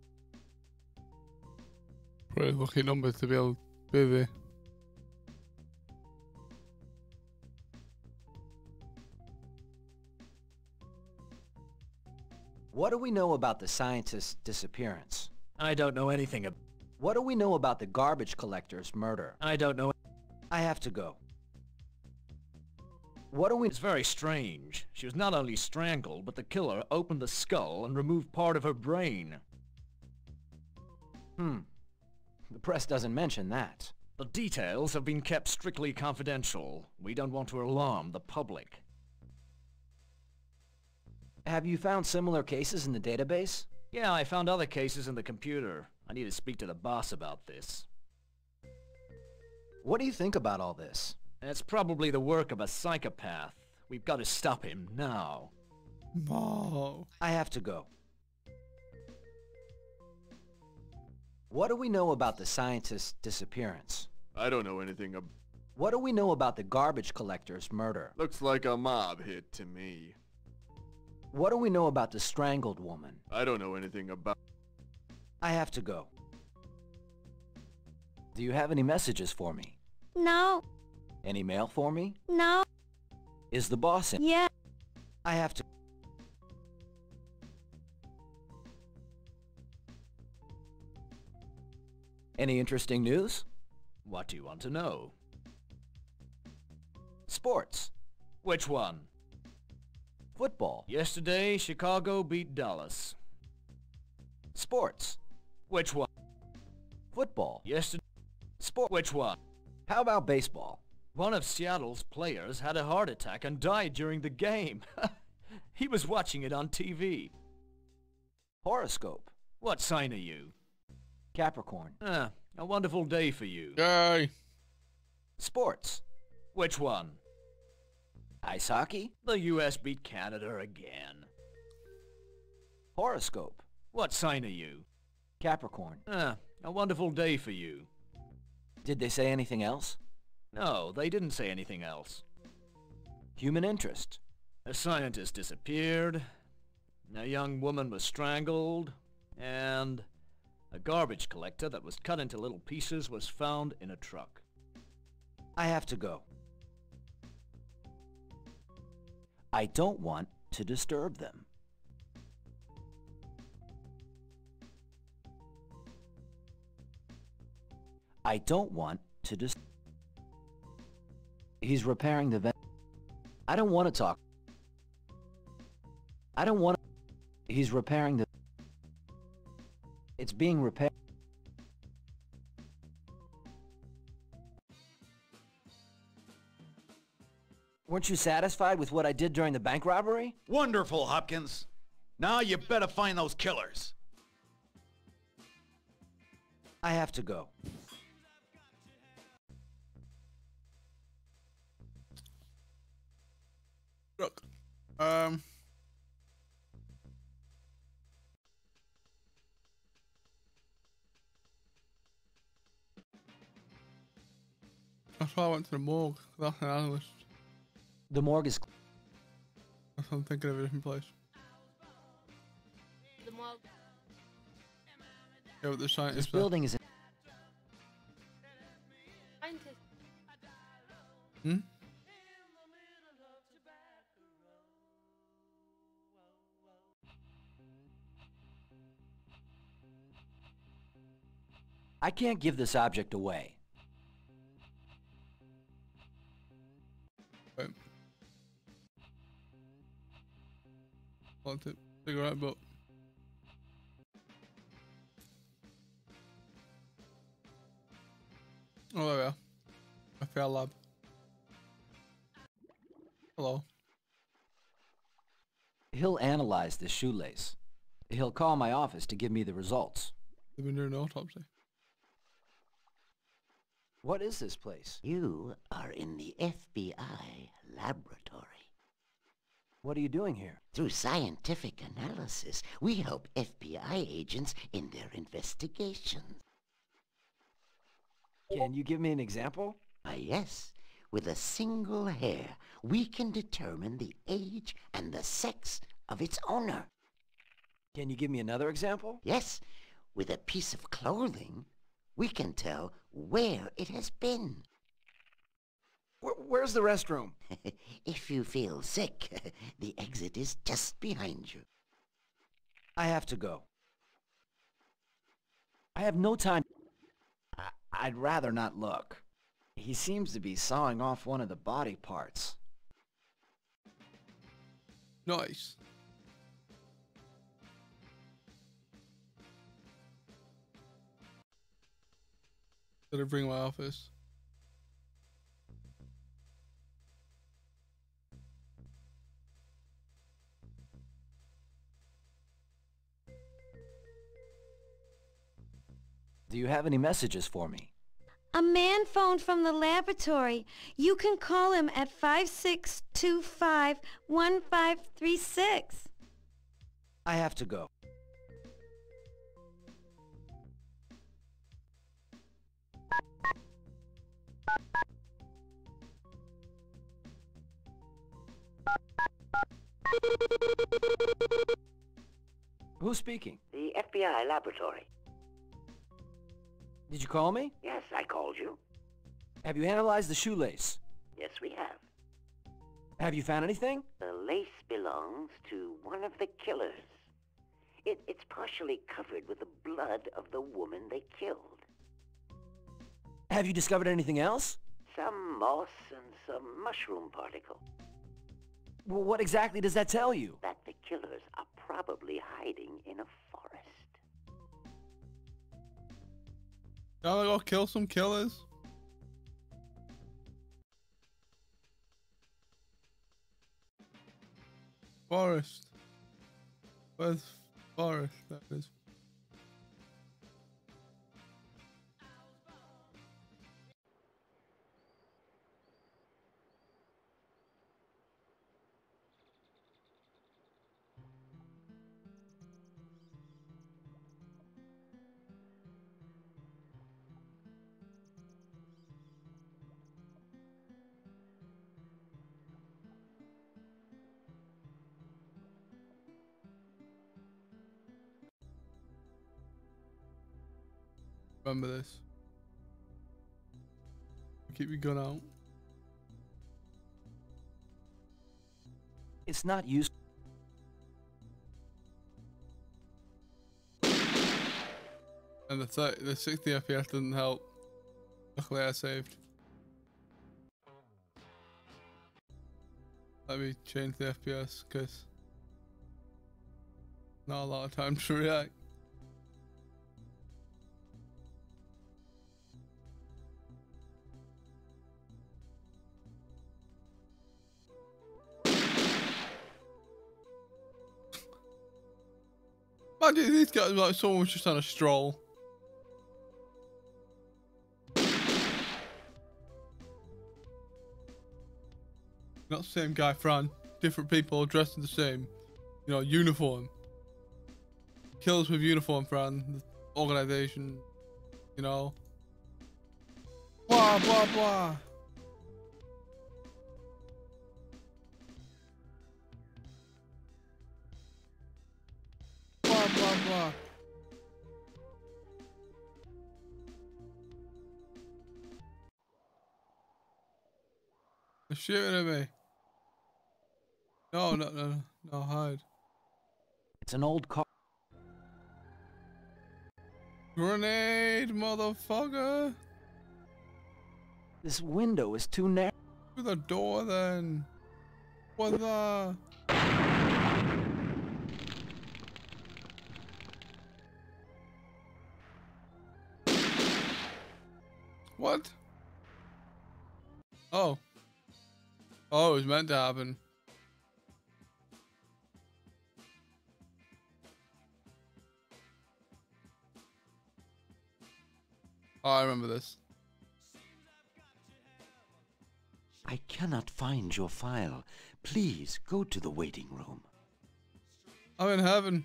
Pretty lucky numbers to be able to be there. What do we know about the scientist's disappearance? I don't know anything about... What do we know about the garbage collector's murder? I don't know... I have to go. What do we... It's very strange. She was not only strangled, but the killer opened the skull and removed part of her brain. The press doesn't mention that. The details have been kept strictly confidential. We don't want to alarm the public. Have you found similar cases in the database? Yeah, I found other cases in the computer. I need to speak to the boss about this. What do you think about all this? It's probably the work of a psychopath. We've got to stop him now. No. I have to go. What do we know about the scientist's disappearance? I don't know anything about... What do we know about the garbage collector's murder? Looks like a mob hit to me. What do we know about the strangled woman? I don't know anything about... I have to go. Do you have any messages for me? No. Any mail for me? No. Is the boss in? Yeah. I have to... Any interesting news? What do you want to know? Sports. Which one? Football. Yesterday, Chicago beat Dallas. Sports. Which one? Football. Yesterday. Sport. Which one? How about baseball? One of Seattle's players had a heart attack and died during the game. He was watching it on TV. Horoscope. What sign are you? Capricorn. A wonderful day for you. Yay. Sports. Which one? Ice hockey. The U.S. beat Canada again. Horoscope. What sign are you? Capricorn. A wonderful day for you. Did they say anything else? No, they didn't say anything else. Human interest. A scientist disappeared, a young woman was strangled, and a garbage collector that was cut into little pieces was found in a truck. I have to go. I don't want to disturb them. I don't want to He's repairing the vent. I don't want to talk. I don't want to... He's repairing the... It's being repaired. Weren't you satisfied with what I did during the bank robbery? Wonderful, Hopkins. Now you better find those killers. I have to go. Look, that's why I went to the morgue. That's an analyst. The morgue is... I'm thinking of a different place. The morgue. Yeah, but the scientist... This building is... Scientist. Hmm? I can't give this object away. Right. Want to figure out, but... Oh, there we are. I fail lab. Hello. He'll analyze this shoelace. He'll call my office to give me the results. They've been doing an autopsy. What is this place? You are in the FBI laboratory. What are you doing here? Through scientific analysis, we help FBI agents in their investigations. Can you give me an example? Yes. With a single hair, we can determine the age and the sex of its owner. Can you give me another example? Yes. With a piece of clothing, we can tell where it has been. Where's the restroom? If you feel sick, the exit is just behind you. I have to go. I have no time. I'd rather not look. He seems to be sawing off one of the body parts. Nice. Did I bring my office? Do you have any messages for me? A man phoned from the laboratory. You can call him at 5625-1536. I have to go. Who's speaking? The FBI laboratory. Did you call me? Yes, I called you. Have you analyzed the shoelace? Yes, we have. Have you found anything? The lace belongs to one of the killers. It's partially covered with the blood of the woman they killed. Have you discovered anything else? Some moss and some mushroom particle. Well, what exactly does that tell you? That the killers are probably hiding in a forest. Gotta go kill some killers. Forest. Where's forest? That is. Remember this. Keep your gun out. It's not used. And the 60 FPS didn't help. Luckily I saved. Let me change the FPS because not a lot of time to react. Imagine these guys like someone was just on a stroll. Not the same guy, Fran. Different people dressed in the same, you know, uniform. Kills with uniform, Fran. The organization, you know. Blah, blah, blah. Blah, blah, blah. They're shooting at me. No, hide. It's an old car. Grenade, motherfucker. This window is too narrow. Through the door, then. What the? What? Oh. Oh, it was meant to happen. Oh, I remember this. I cannot find your file. Please go to the waiting room. I'm in heaven.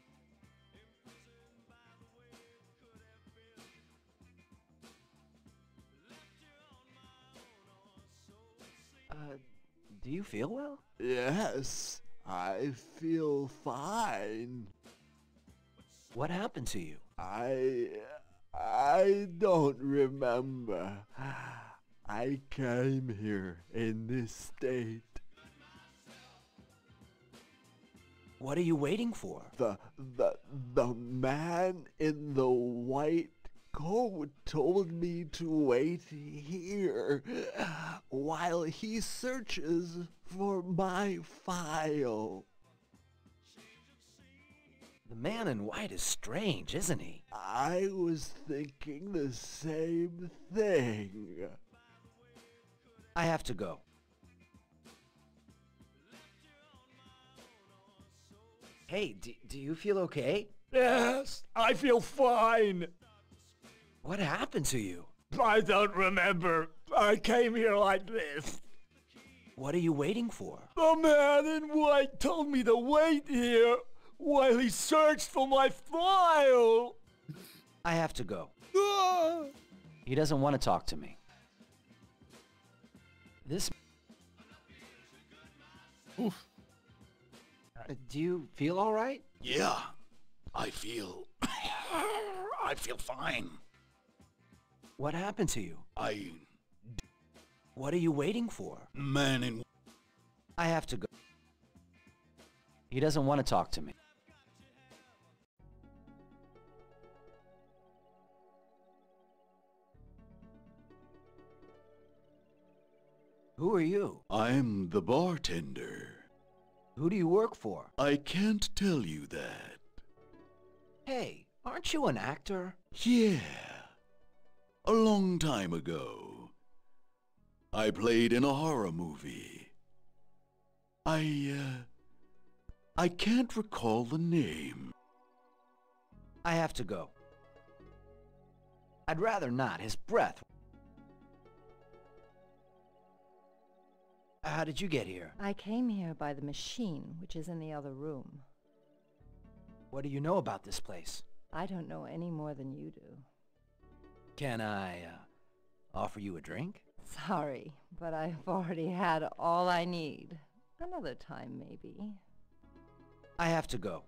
Do you feel well? Yes, I feel fine. What happened to you? I don't remember. I came here in this state. What are you waiting for? The man in the white coat told me to wait here while he searches for my file. The man in white is strange, isn't he? I was thinking the same thing. I have to go. Hey, do you feel okay? Yes, I feel fine. What happened to you? I don't remember. I came here like this. What are you waiting for? The man in white told me to wait here while he searched for my file. I have to go. He doesn't want to talk to me. This... Oof. Do you feel all right? Yeah, I feel fine. What happened to you? What are you waiting for? Man in... I have to go. He doesn't want to talk to me. Who are you? I'm the bartender. Who do you work for? I can't tell you that. Hey, aren't you an actor? Yeah. A long time ago. I played in a horror movie. I can't recall the name. I have to go. I'd rather not. His breath. How did you get here? I came here by the machine, which is in the other room. What do you know about this place? I don't know any more than you do. Can I, offer you a drink? Sorry, but I've already had all I need. Another time, maybe. I have to go.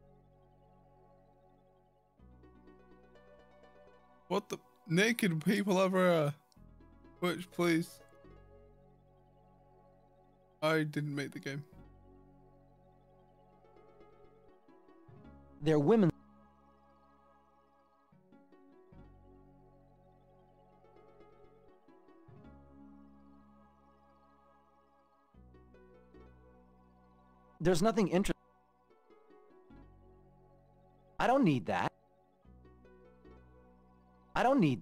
What the naked people ever? Twitch, please. I didn't make the game. They're women. There's nothing interesting. I don't need that. I don't need.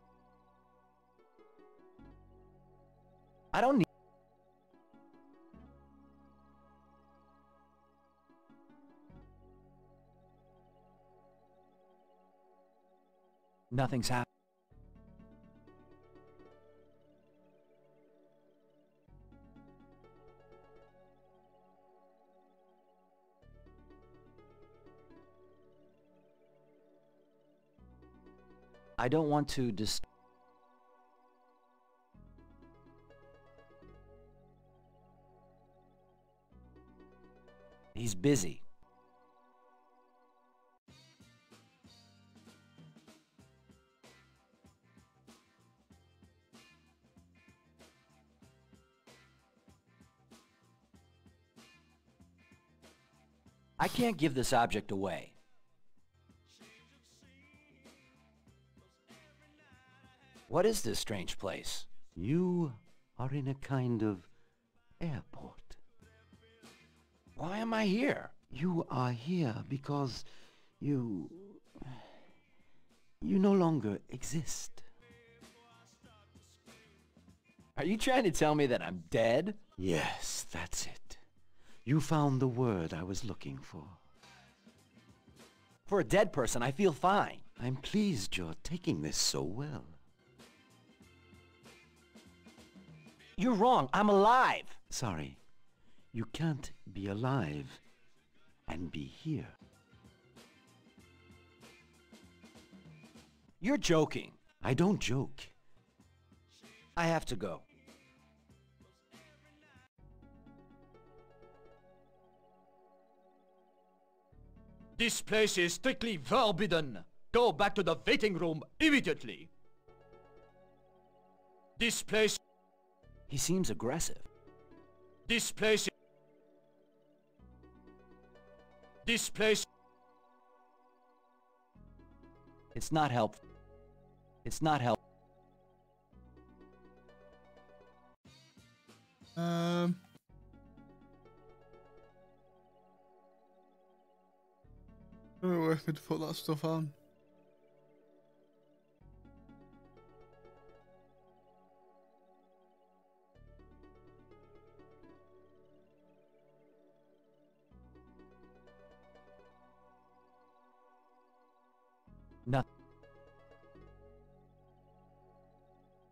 Nothing's happened. I don't want to He's busy. I can't give this object away. What is this strange place? You are in a kind of airport. Why am I here? You are here because you no longer exist. Are you trying to tell me that I'm dead? Yes, that's it. You found the word I was looking for. For a dead person, I feel fine. I'm pleased you're taking this so well. You're wrong. I'm alive. Sorry. You can't be alive and be here. You're joking. I don't joke. I have to go. This place is strictly forbidden. Go back to the waiting room immediately. This place... He seems aggressive. This place... This place... It's not helpful. It's not helpful. I don't know where I could put that stuff on. Nothing.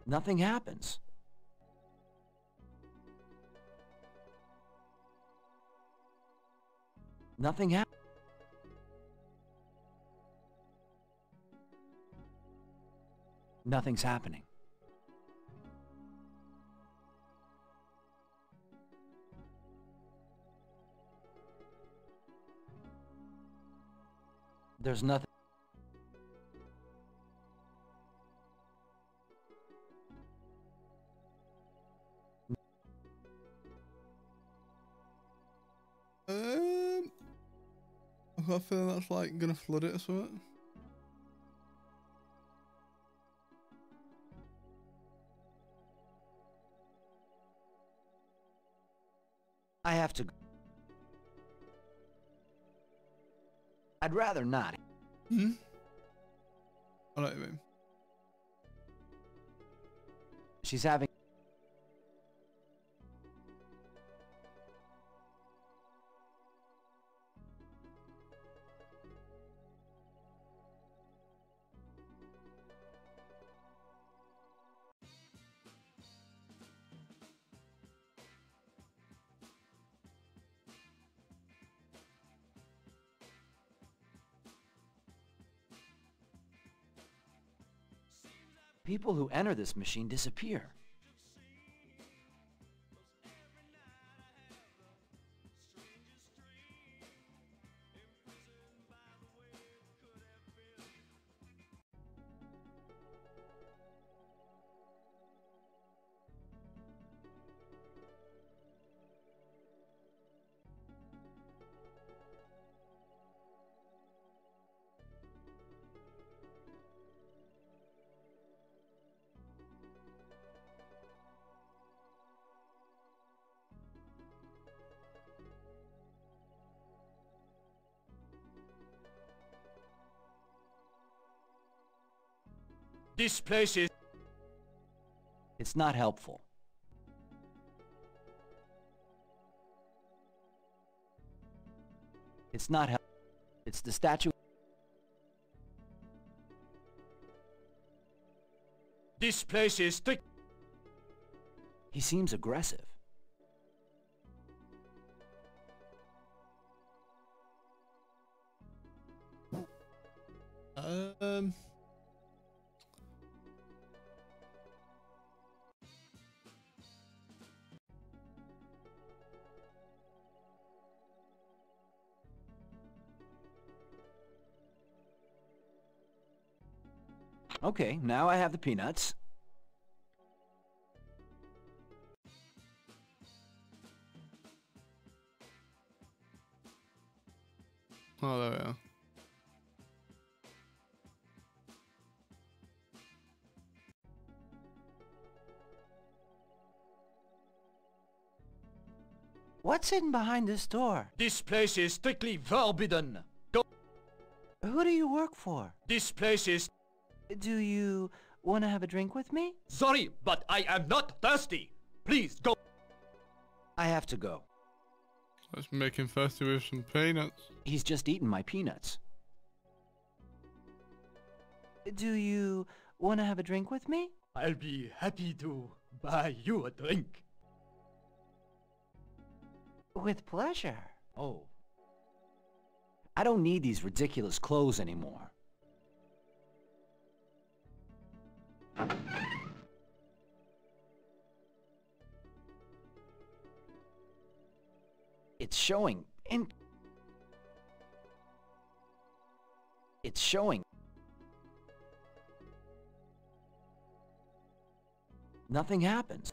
Nothing happens. Nothing happens. Nothing's happening. There's nothing. I've got a feeling that's like gonna flood it or something. I have to. I'd rather not. Hmm? I know what you mean. She's having. People who enter this machine disappear. This place is... It's not helpful. It's not helpful. It's the statue. This place is strict. He seems aggressive. Okay, now I have the peanuts. Oh, there we are. What's hidden behind this door? This place is strictly forbidden. Go. Who do you work for? This place is... Do you want to have a drink with me? Sorry, but I am not thirsty. Please, go. I have to go. Let's make him thirsty with some peanuts. He's just eaten my peanuts. Do you want to have a drink with me? I'll be happy to buy you a drink. With pleasure. Oh. I don't need these ridiculous clothes anymore. It's showing. It's showing. Nothing happens.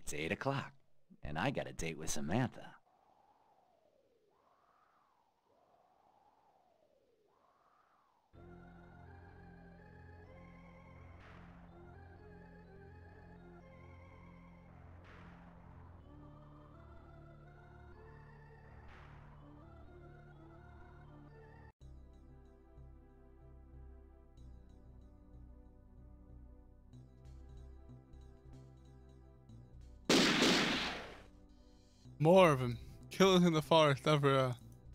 It's 8 o'clock, and I got a date with Samantha. More of them. Killers in the forest everywhere.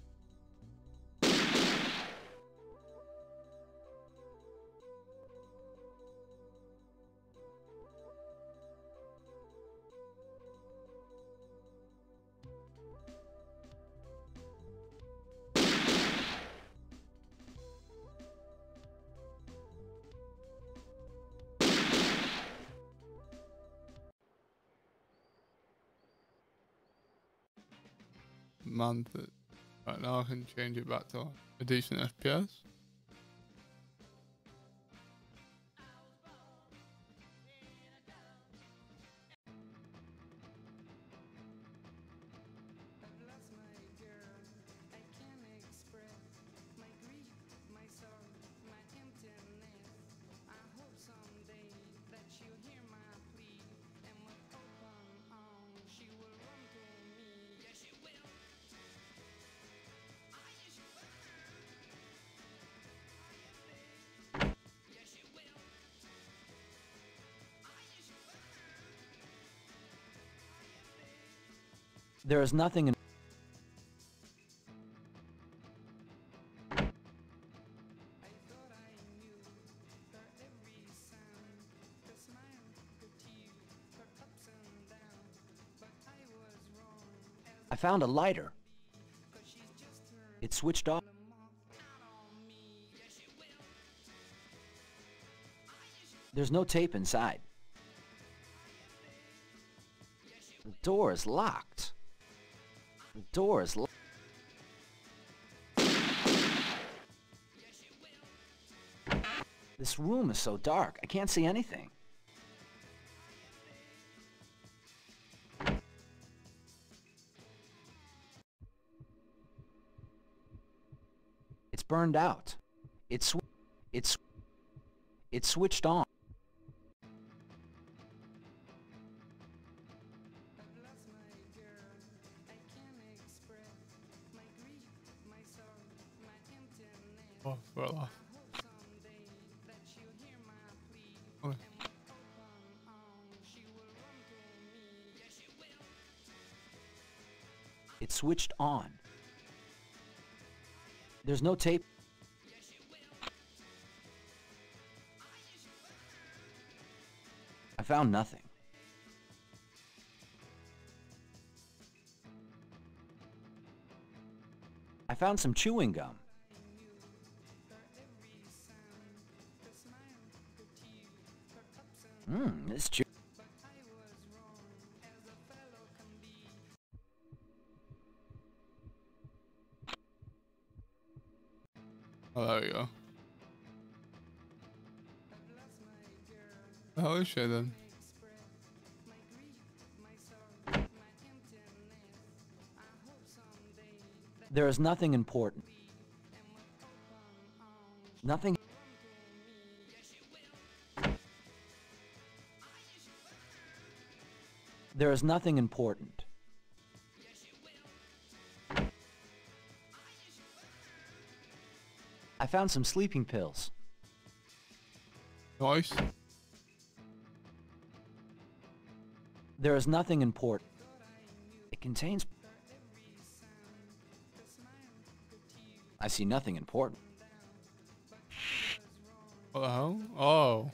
Month. Right now I can change it back to a decent FPS. There is nothing in... I found a lighter. It switched off. There's no tape inside. The door is locked. The door is locked. This room is so dark, I can't see anything. It's burned out. It's switched on. Oh, well. Okay. It's switched on. There's no tape. I found nothing. I found some chewing gum. This chew. Oh, there we go. Oh, shit then. There is nothing important. Nothing. There is nothing important. I found some sleeping pills. Nice. There is nothing important. It contains... I see nothing important. What the hell? Oh.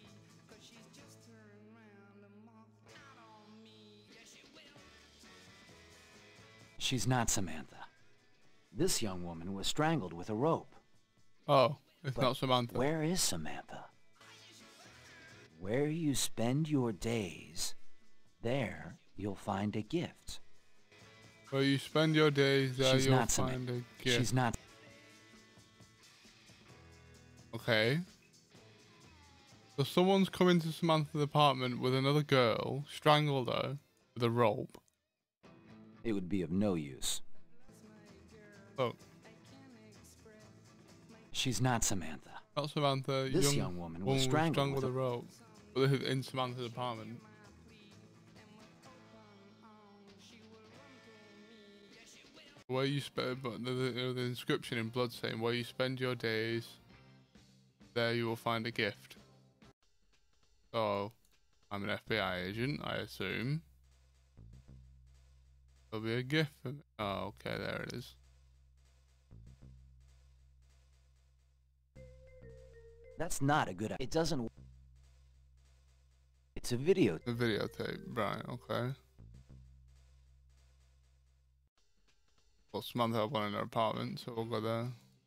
She's not Samantha. This young woman was strangled with a rope. Oh, it's not Samantha. Where is Samantha? Where you spend your days, there you'll find a gift. Where you spend your days, there She's you'll not find Samantha. a gift. She's not. Okay. So someone's come into Samantha's apartment with another girl, strangled her, The rope. It would be of no use. Oh. She's not Samantha. Not Samantha. This young woman was strangled with a rope. In Samantha's apartment. Where you spend, but the inscription in blood saying, "Where you spend your days, there you will find a gift." So, I'm an FBI agent, I assume. There'll be a gift for me. Oh, okay, there it is. That's not a good idea. It doesn't... It's a video. A videotape, right, okay. Well, Samantha had one in her apartment, so we'll go there.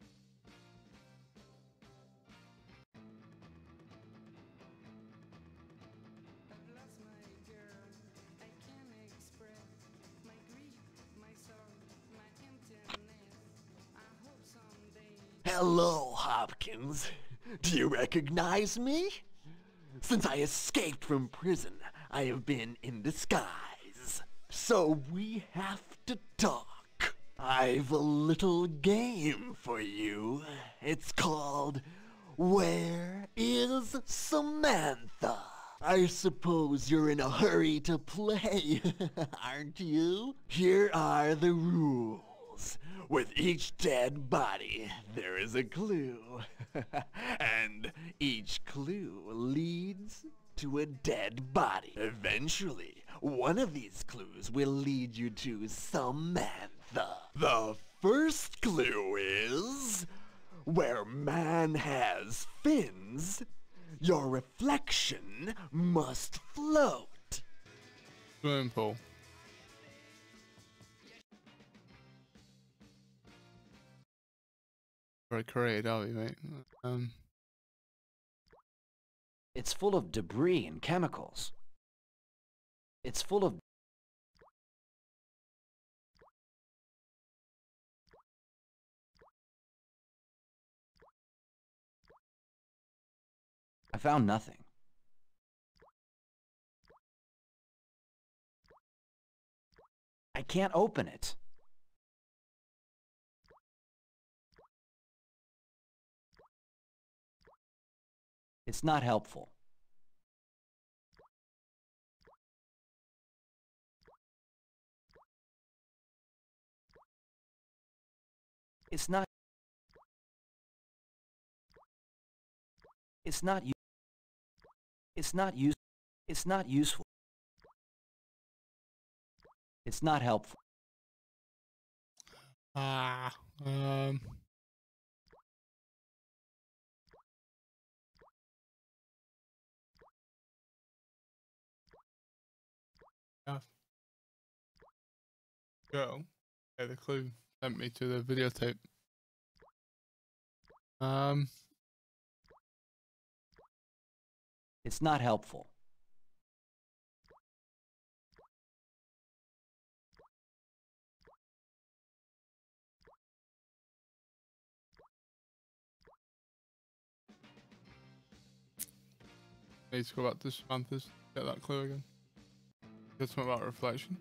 Hello, Hopkins. Do you recognize me? Since I escaped from prison, I have been in disguise. So we have to talk. I've a little game for you. It's called Where is Samantha? I suppose you're in a hurry to play, aren't you? Here are the rules. With each dead body, there is a clue. And each clue leads to a dead body. Eventually, one of these clues will lead you to Samantha. The first clue is... where man has fins, your reflection must float. Swimming pool. Very creative, are you, mate? It's full of debris and chemicals. It's full of... I found nothing. I can't open it. It's not helpful. It's not... It's not useful. It's not helpful. Yeah. Go. Yeah, the clue sent me to the videotape. It's not helpful. Need to go back to Samantha's, get that clue again. Get something about reflection.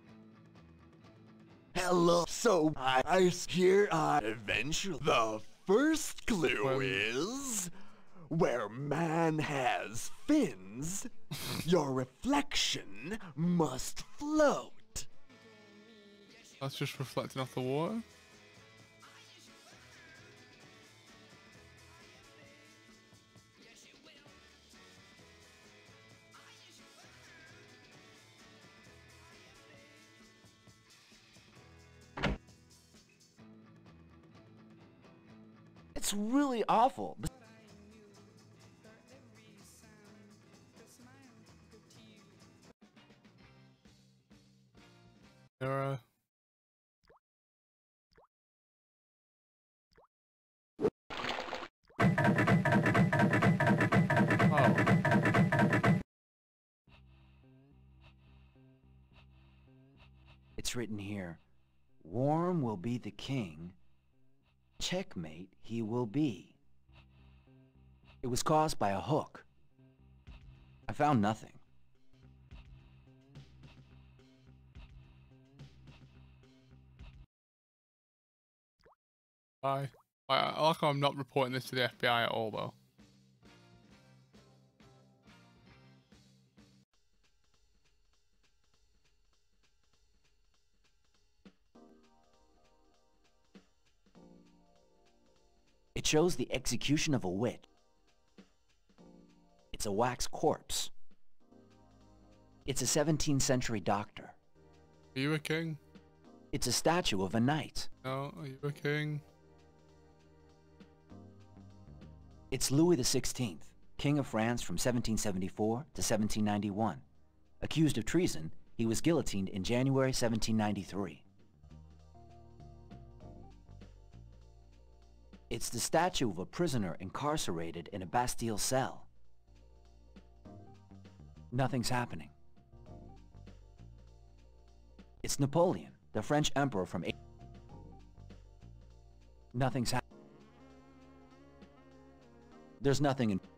Hello. So I here are eventually. The first clue is where man has fins, your reflection must float. That's just reflecting off the water. It's really awful. There It's written here, Warm will be the king, checkmate he will be. It was caused by a hook. I found nothing. Bye. I like how I'm not reporting this to the FBI at all, though. It shows the execution of a witch. It's a wax corpse. It's a 17th century doctor. Are you a king? It's a statue of a knight. No, are you a king? It's Louis XVI, King of France from 1774 to 1791. Accused of treason, he was guillotined in January 1793. It's the statue of a prisoner incarcerated in a Bastille cell. Nothing's happening. It's Napoleon, the French emperor from... Nothing's happening. There's nothing in...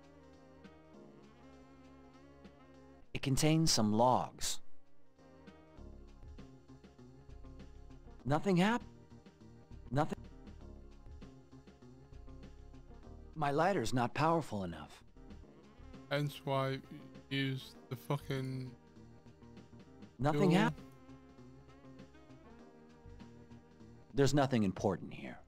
It contains some logs. Nothing happened. Nothing. My lighter's not powerful enough. Hence why you use the fucking... Nothing happened. There's nothing important here.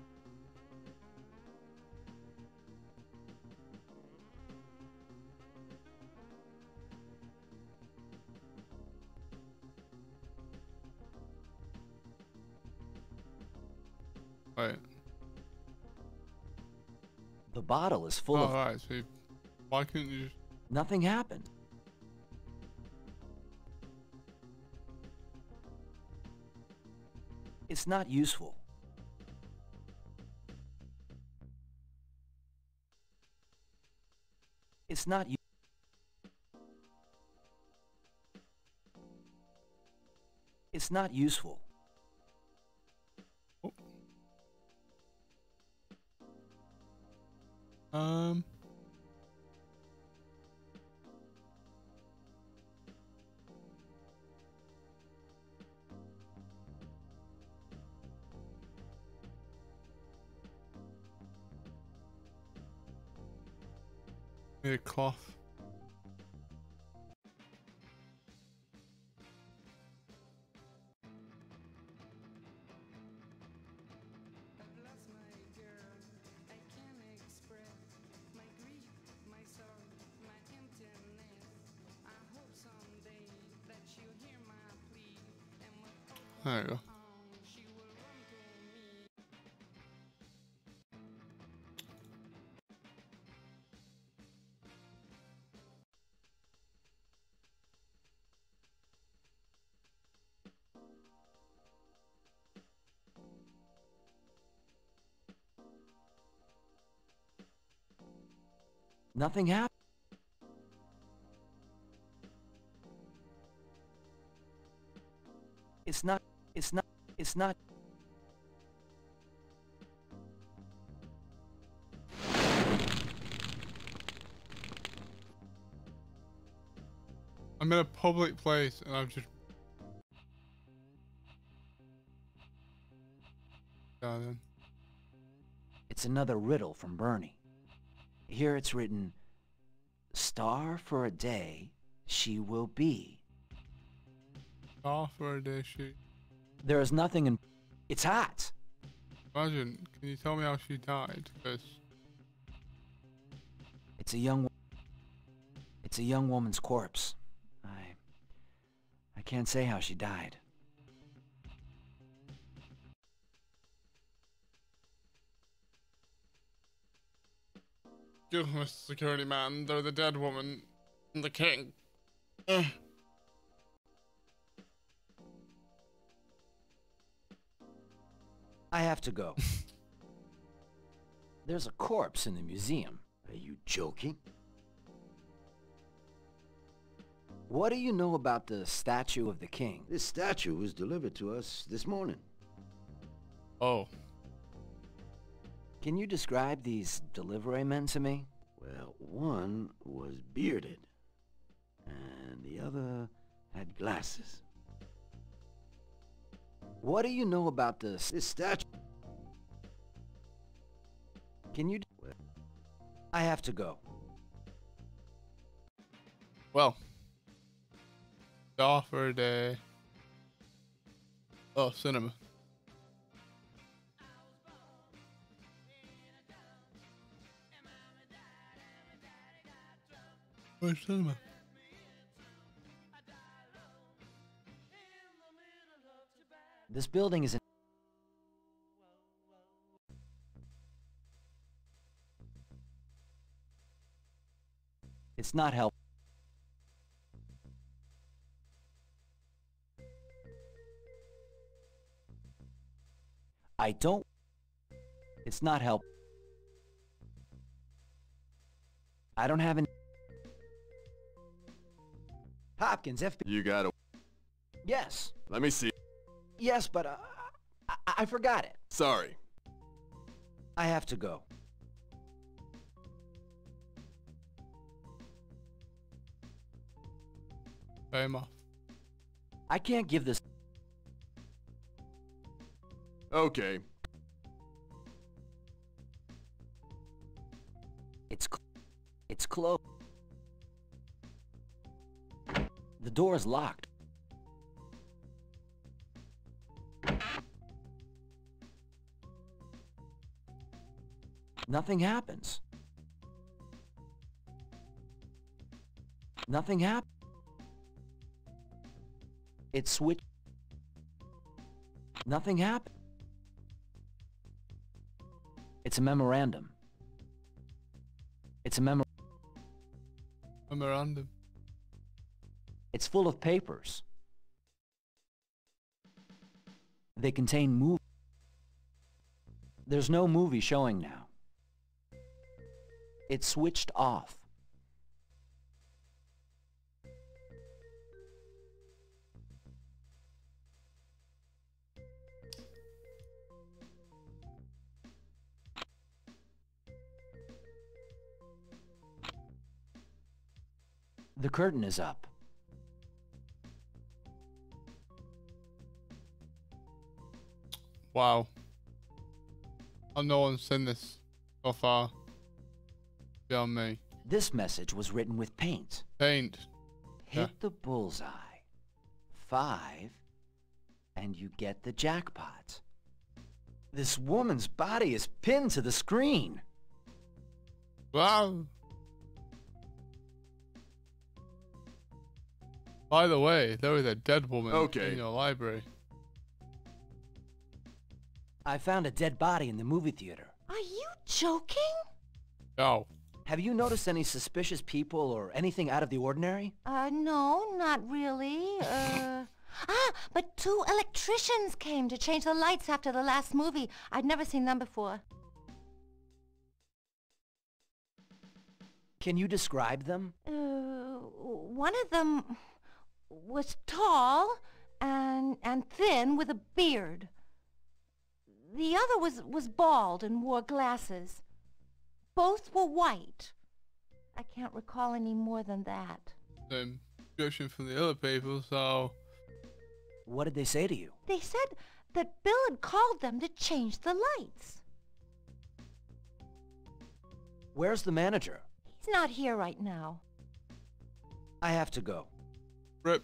Wait. The bottle is full of... Alright, so why couldn't you just... Nothing happened. It's not useful. It's not It's not useful. Need a cloth. There you go. Nothing happened. It's not. I'm in a public place and I've just... Yeah, then. It's another riddle from Bernie. Here it's written, "Star for a day, she will be." Star for a day, she... There is nothing in... It's hot! Imagine, can you tell me how she died? Because... It's a young woman's corpse. I can't say how she died. Excuse me, Mr. Security Man, they're the dead woman and the king. I have to go. There's a corpse in the museum. Are you joking? What do you know about the statue of the king? This statue was delivered to us this morning. Oh. Can you describe these delivery men to me? Well, one was bearded, and the other had glasses. What do you know about this statue? Can you... I have to go. Well. For a day. Oh, cinema. Where's cinema? This building is in... It's not helpful. I don't... It's not helpful. I don't have any... Hopkins, FBI... You got it. Yes. Let me see. Yes, but I forgot it. Sorry. I have to go. Pay him off. I can't give this... Okay. It's closed. The door is locked. Nothing happens. Nothing happens. It switched. Nothing happened. It's a memorandum. It's a memorandum. It's full of papers. They contain movies. There's no movie showing now. It's switched off. The curtain is up. Wow. No one's seen this so far. Beyond me. This message was written with paint. Paint. Hit the bullseye. 5, and you get the jackpot. This woman's body is pinned to the screen. Wow. By the way, there was a dead woman in your library. I found a dead body in the movie theater. Are you joking? No. Have you noticed any suspicious people or anything out of the ordinary? No, not really. But 2 electricians came to change the lights after the last movie. I'd never seen them before. Can you describe them? One of them was tall and thin with a beard. The other was bald and wore glasses. Both were white. I can't recall any more than that. Same description from the other people, so... What did they say to you? They said that Bill had called them to change the lights. Where's the manager? He's not here right now. I have to go. Rip.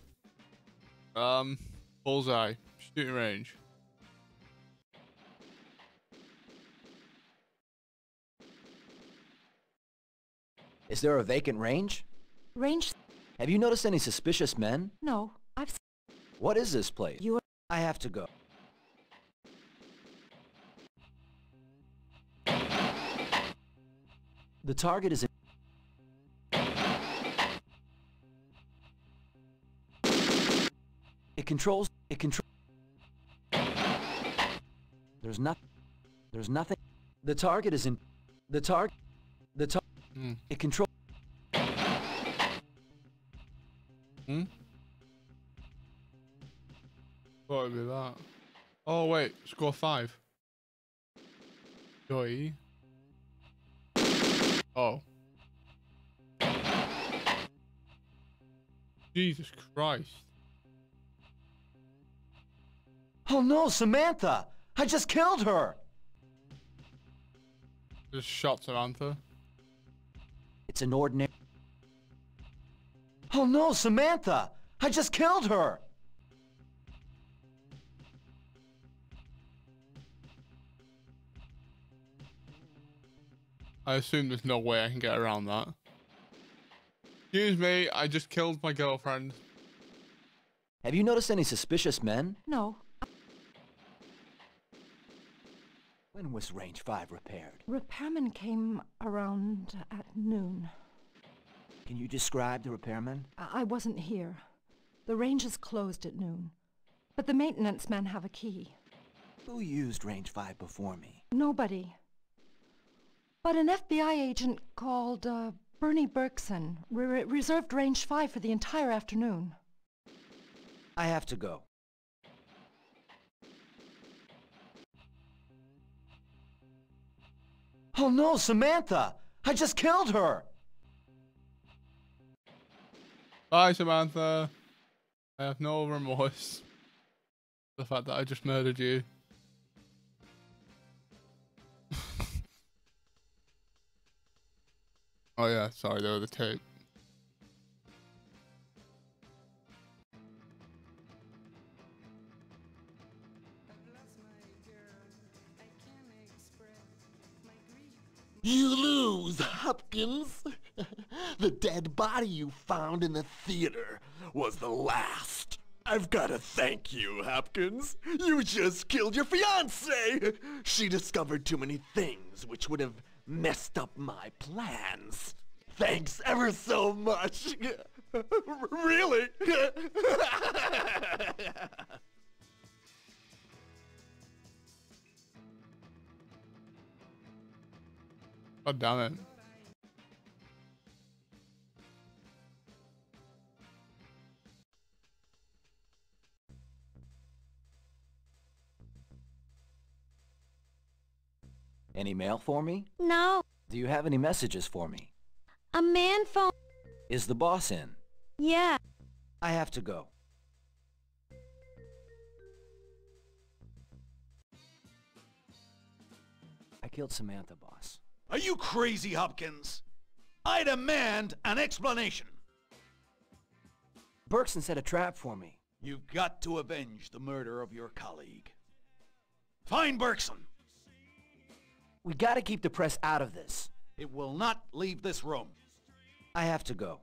Bullseye. Shooting range. Is there a vacant range? Range? Have you noticed any suspicious men? No, I've... What is this place? I have to go. The target is in... It controls... There's nothing... The target is in... It controls... What would be that? Oh wait, score 5. Joy. Oh. Jesus Christ. Oh no, Samantha! I just killed her! Just shot Samantha. It's an ordinary... Oh no, Samantha! I just killed her! I assume there's no way I can get around that. Excuse me, I just killed my girlfriend. Have you noticed any suspicious men? No. When was Range 5 repaired? Repairman came around at noon. Can you describe the repairman? I wasn't here. The range is closed at noon. But the maintenance men have a key. Who used Range 5 before me? Nobody. But an FBI agent called Bernie Berkson reserved Range 5 for the entire afternoon. I have to go. Oh no, Samantha! I just killed her! Bye, Samantha. I have no remorse for the fact that I just murdered you. Oh yeah, sorry, they were the tape. You lose, Hopkins. The dead body you found in the theater was the last. I've got to thank you, Hopkins. You just killed your fiancée. She discovered too many things which would have messed up my plans. Thanks ever so much. Really? God damn it. Any mail for me? No. Do you have any messages for me? A man phone. Is the boss in? Yeah. I have to go. I killed Samantha, boss. Are you crazy, Hopkins? I demand an explanation. Berkson set a trap for me. You've got to avenge the murder of your colleague. Find Berkson. We gotta keep the press out of this. It will not leave this room. I have to go.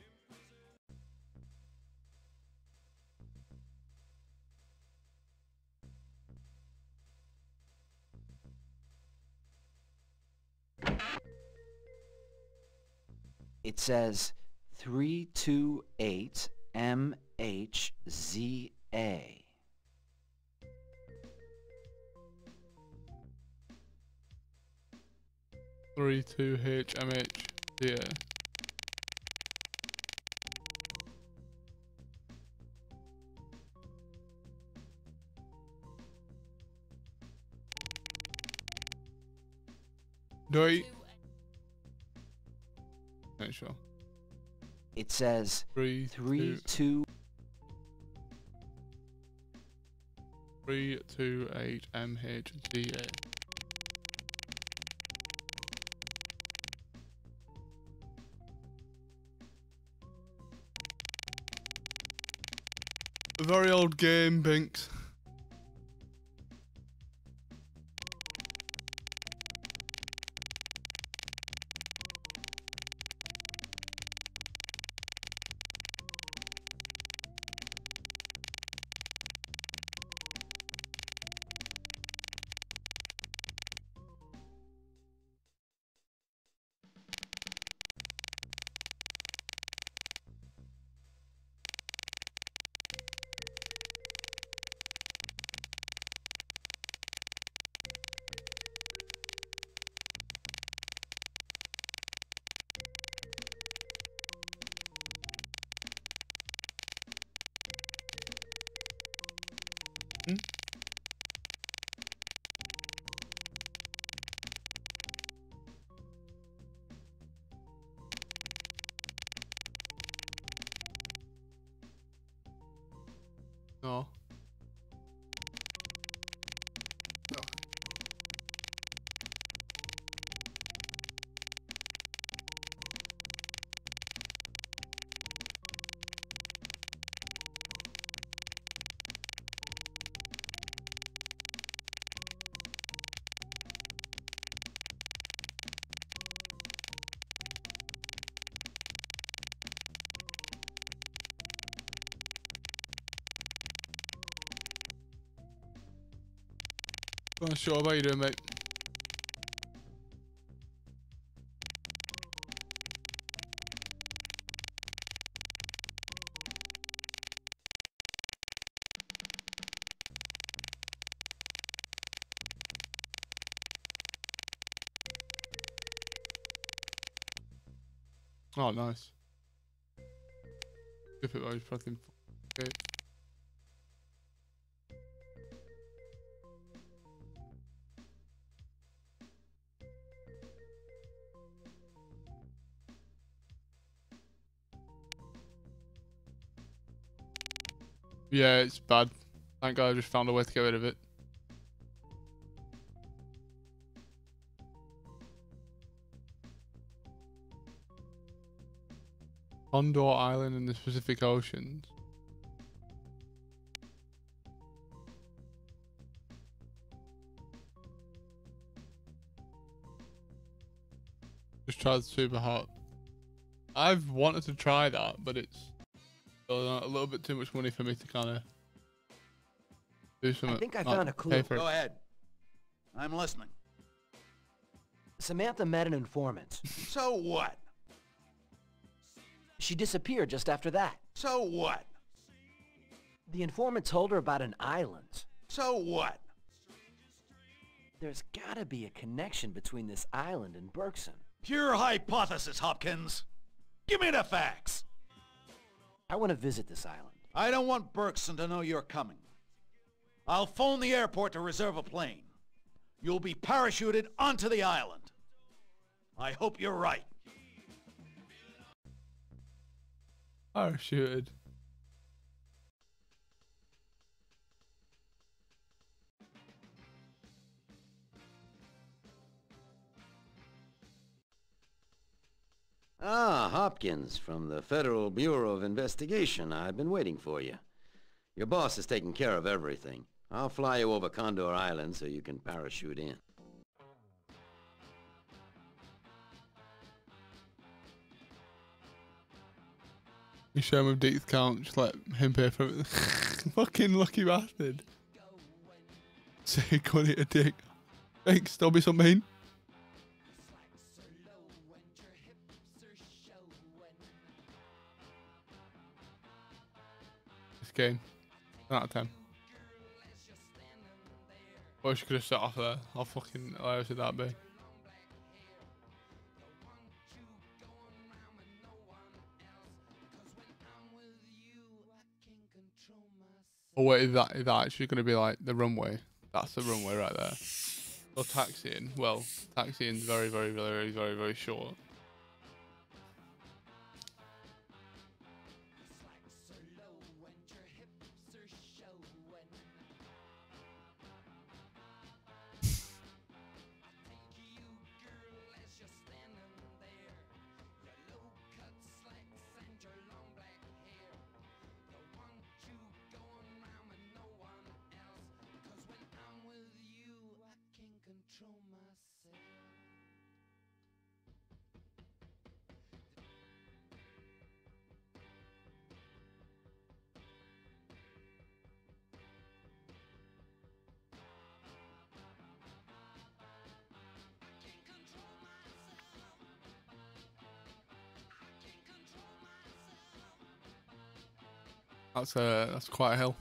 It says 328 MHZA. Three two HMH. Yeah. Do I? Not sure. It says 328 MHZA. A very old game, Binks. No. Go on, sure. How you doing, mate? Oh, nice. If it was fucking okay. Yeah, it's bad. Thank God I just found a way to get rid of it. Condor Island in the Pacific Oceans. Just tried super hot. I've wanted to try that, but it's still a little bit too much money for me to kind of do something. I think I found a clue. Go ahead. I'm listening. Samantha met an informant. So what? She disappeared just after that. So what? The informant told her about an island. So what? There's gotta be a connection between this island and Berkson. Pure hypothesis, Hopkins. Give me the facts. I want to visit this island. I don't want Berkson to know you're coming. I'll phone the airport to reserve a plane. You'll be parachuted onto the island. I hope you're right. Parachuted. Ah, Hopkins from the Federal Bureau of Investigation. I've been waiting for you. Your boss is taking care of everything. I'll fly you over Condor Island so you can parachute in. You show him a Deek's count, just let him pay for it. Fucking lucky bastard. Say, call it a dick. Thanks, don't be so mean. This game, 10 out of 10. Or she could have set off there. How fucking hilarious would that be? Oh wait, is that actually going to be like the runway? That's the runway right there. Or taxiing. Well, taxiing's very, very, very, very, very short. That's quite a hill.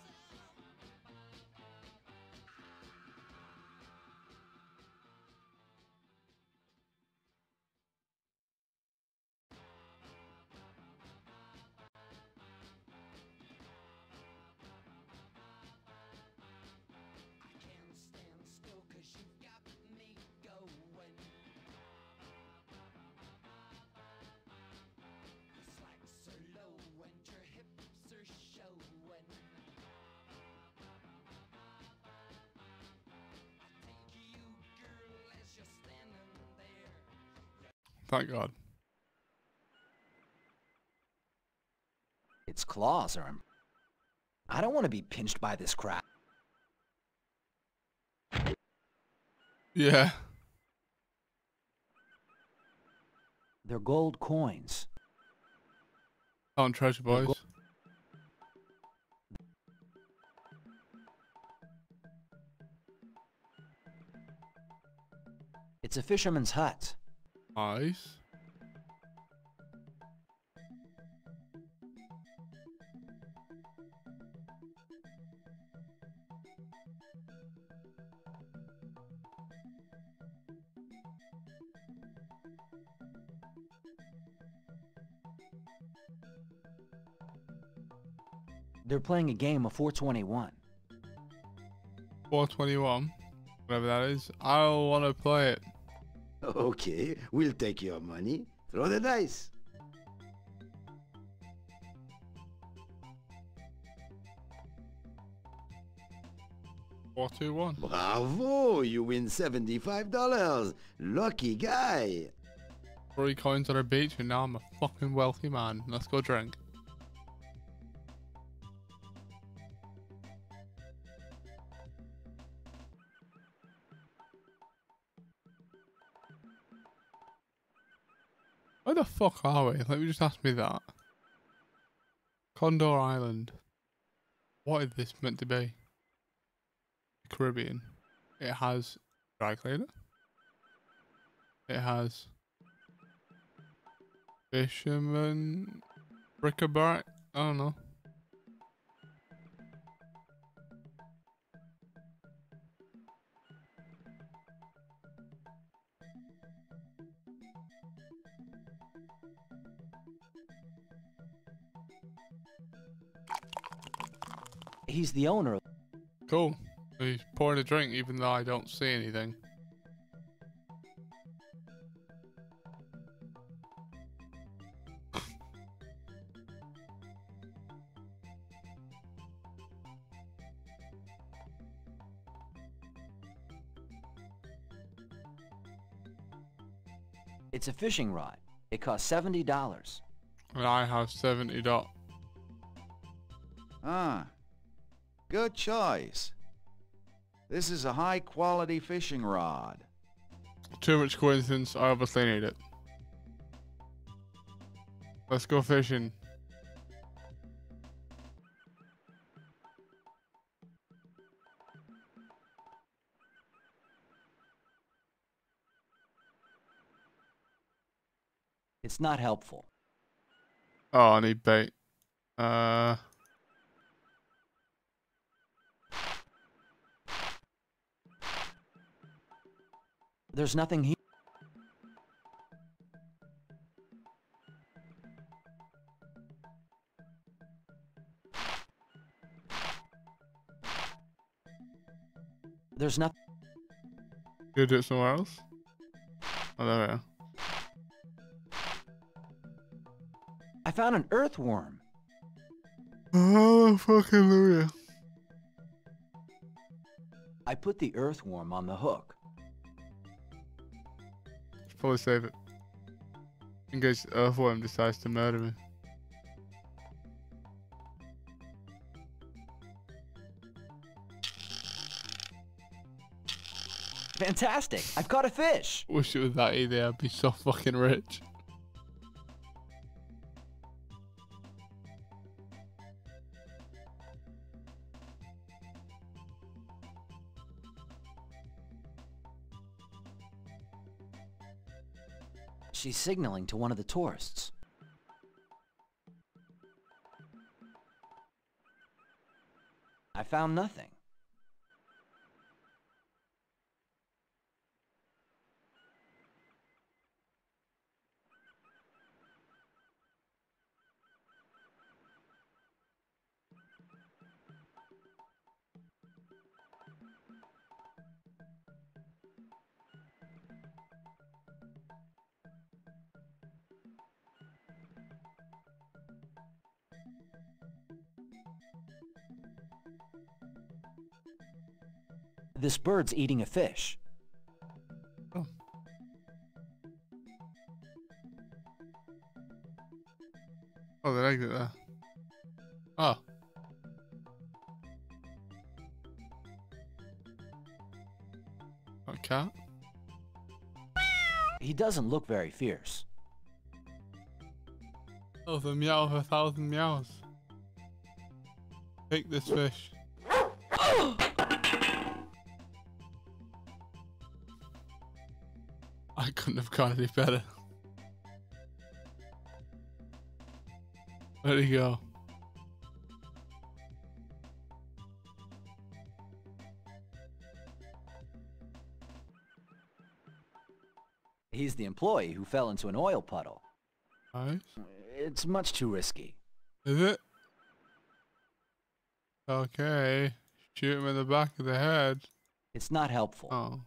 Thank God. Its claws are... I don't want to be pinched by this crap. Yeah. They're gold coins. On treasure, boys. It's a fisherman's hut. Nice. They're playing a game of 421. 421, whatever that is. I want to play it. Okay, we'll take your money. Throw the dice. $421. Bravo! You win $75. Lucky guy. 3 coins on a beach, and now I'm a fucking wealthy man. Let's go drink. Where the fuck are we? Let me just ask me that. Condor Island. What is this meant to be? The Caribbean. It has dry cleaner. It has fisherman bric-a-brac. I don't know. He's the owner of... Cool. He's pouring a drink even though I don't see anything. It's a fishing rod. It costs $70. And I have $70. Ah. Good choice. This is a high-quality fishing rod. Too much coincidence. I obviously need it. Let's go fishing. It's not helpful. Oh, I need bait. There's nothing here. There's nothing. You do it somewhere else? Oh, there we are. I found an earthworm. Oh, fucking Louis. I put the earthworm on the hook. Should probably save it. In case the earthworm decides to murder me. Fantastic! I've caught a fish! Wish it was that easy. I'd be so fucking rich. She's signaling to one of the tourists. I found nothing. This bird's eating a fish. Oh. Oh, the exit there. Oh. A cat? He doesn't look very fierce. Oh, the meow of 1,000 meows. Take this fish. I couldn't have gone any better. Where'd he go? He's the employee who fell into an oil puddle. Nice. It's much too risky. Is it? Okay. Shoot him in the back of the head. It's not helpful. Oh.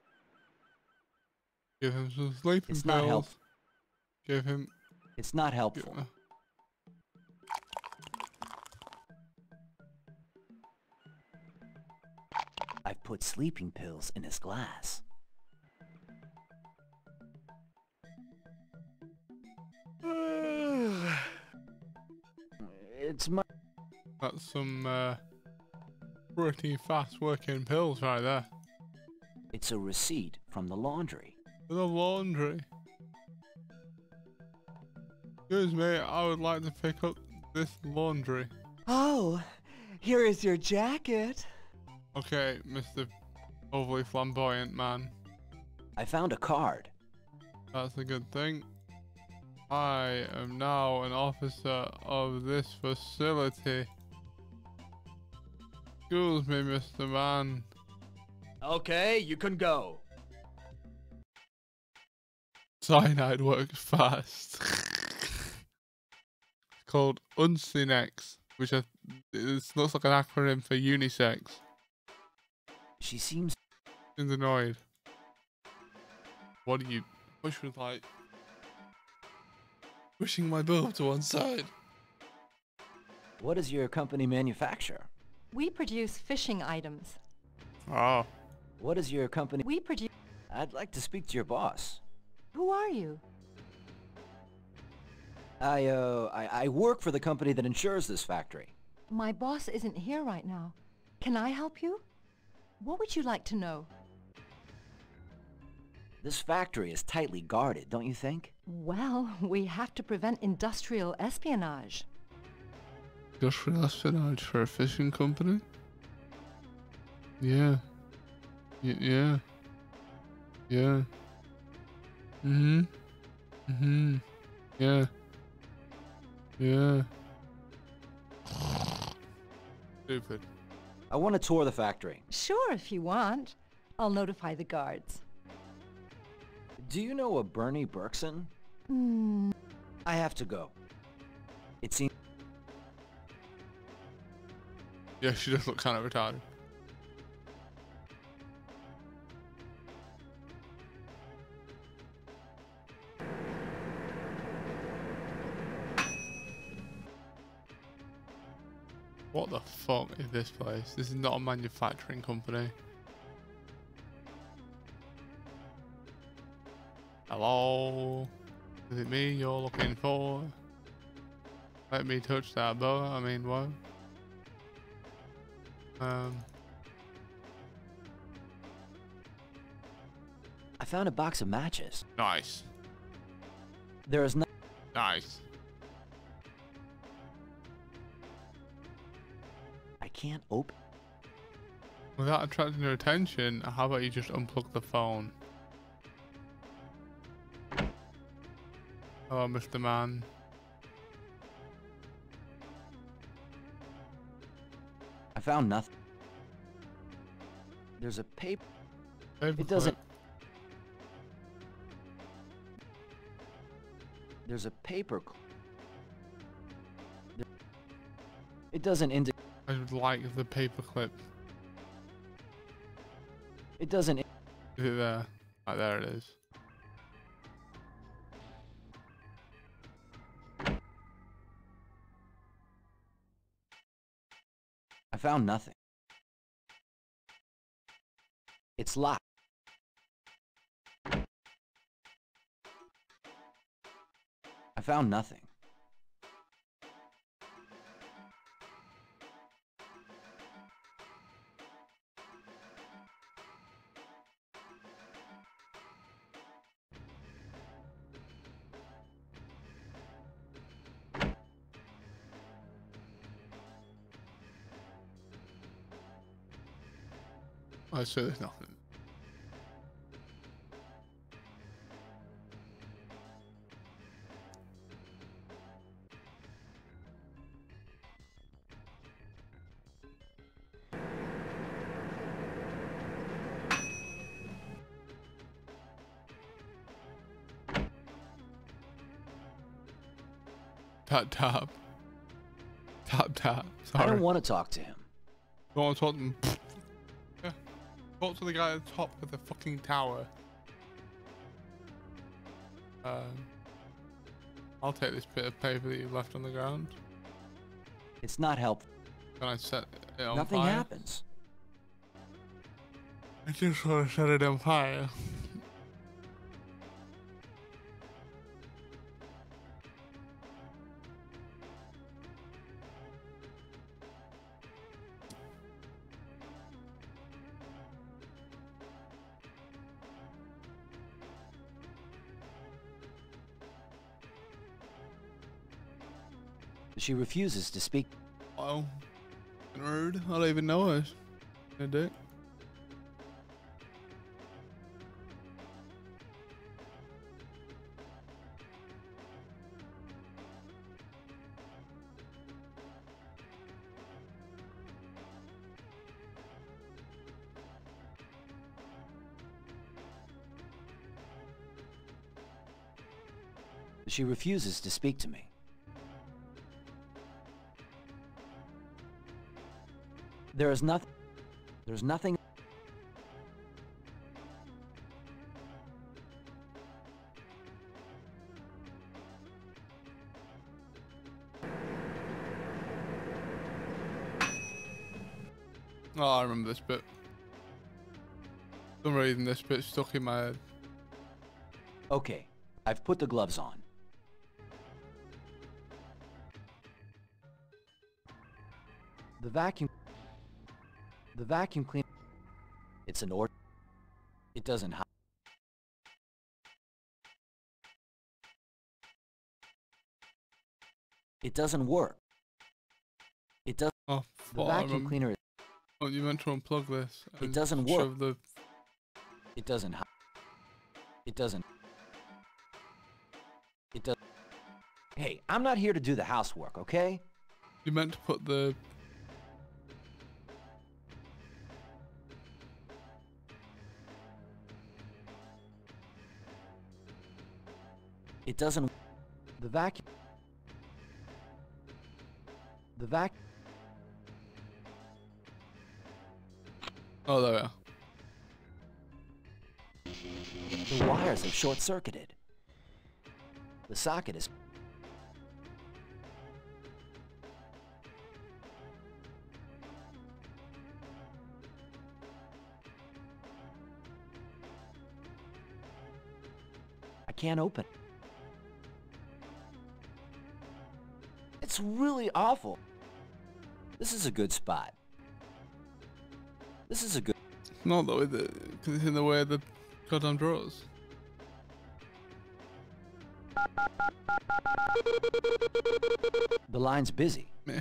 Give him some sleeping pills. It's not helpful. Give him... It's not helpful. I've put sleeping pills in his glass. It's my... That's some pretty fast working pills right there. It's a receipt from the laundry. The laundry. Excuse me, I would like to pick up this laundry. Oh, here is your jacket. Okay, Mr. Overly Flamboyant Man. I found a card. That's a good thing. I am now an officer of this facility. Excuse me, Mr. Man. Okay, you can go. Cyanide works fast. It's called Unsinex, which it looks like an acronym for unisex. She seems annoyed. What do you push with, like pushing my boob to one side? What does your company manufacture? We produce fishing items. Oh. What does your company... We produce... I'd like to speak to your boss. Who are you? I work for the company that insures this factory. My boss isn't here right now. Can I help you? What would you like to know? This factory is tightly guarded, don't you think? Well, we have to prevent industrial espionage. Industrial espionage for a fishing company? Yeah. Yeah. Yeah. Mm-hmm. Mm-hmm. Yeah. Yeah. Stupid. I want to tour the factory. Sure, if you want. I'll notify the guards. Do you know a Bernie Berkson? I have to go. It seems... Yeah, she does look kind of retarded. What the fuck is this place? This is not a manufacturing company. Hello? Is it me you're looking for? Let me touch that bow. I mean, what? I found a box of matches. Nice. There is no... Nice. I can't open... Without attracting your attention, how about you just unplug the phone? Hello, Mr. Man. I found nothing. There's a paper... Paper It doesn't... clip. There's a paper... It doesn't indicate... I would like the paper clip. It doesn't... Is it there? Oh, there it is. I found nothing. It's locked. I found nothing. I say there's nothing. Tap tap. Tap tap. Sorry. I don't want to talk to him. You want to talk to him? Yeah. Talk to the guy at the top of the fucking tower. I'll take this bit of paper that you left on the ground. It's not helpful. Can I set it on Nothing fire? happens. I just want to set it on fire. She refuses to speak. Oh, rude. I don't even know her. A dick. She refuses to speak to me. There's nothing. Oh, I remember this bit. For some reason, this bit stuck in my head. Okay, I've put the gloves on. The vacuum cleaner. It's an order. It doesn't. It doesn't work. It does. Oh, the vacuum cleaner. Oh, you meant to unplug this. It doesn't work. It doesn't. It doesn't. It does. Hey, I'm not here to do the housework, okay? You meant to put the. It doesn't. The vacuum. Oh, there we are. The wires have short-circuited. The socket is. I can't open. It's really awful. This is a good spot. This is a good. Not though, because it's in the way of the goddamn drawers. The line's busy. Meh.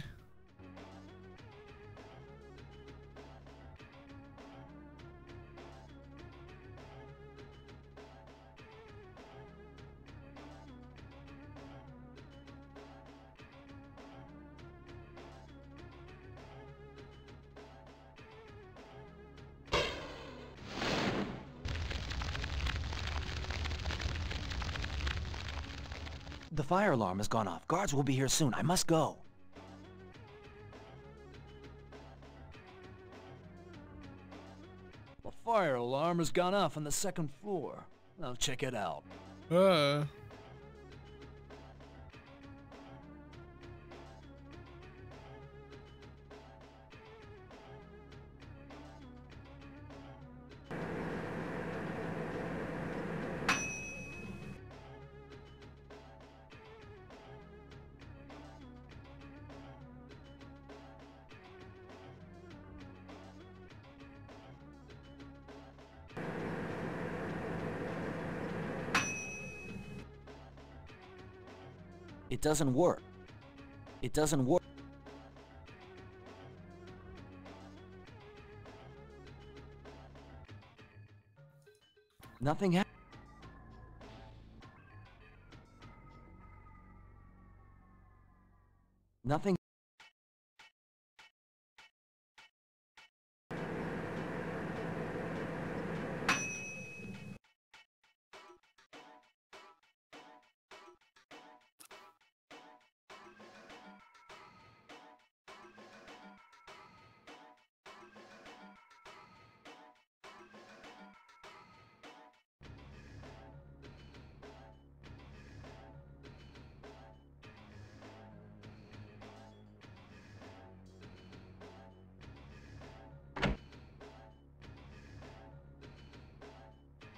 The fire alarm has gone off. Guards will be here soon. I must go. The fire alarm has gone off on the second floor. I'll check it out. It doesn't work. It doesn't work. Nothing happened. Nothing.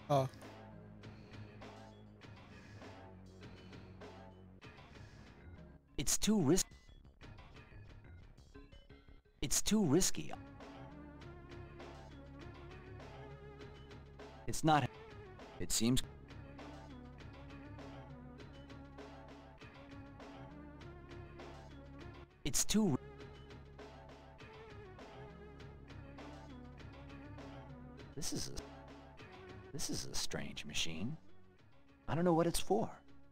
Oh. It's too risky. It's too risky. It's not. It seems. It's too. This is a strange machine. I don't know what it's for.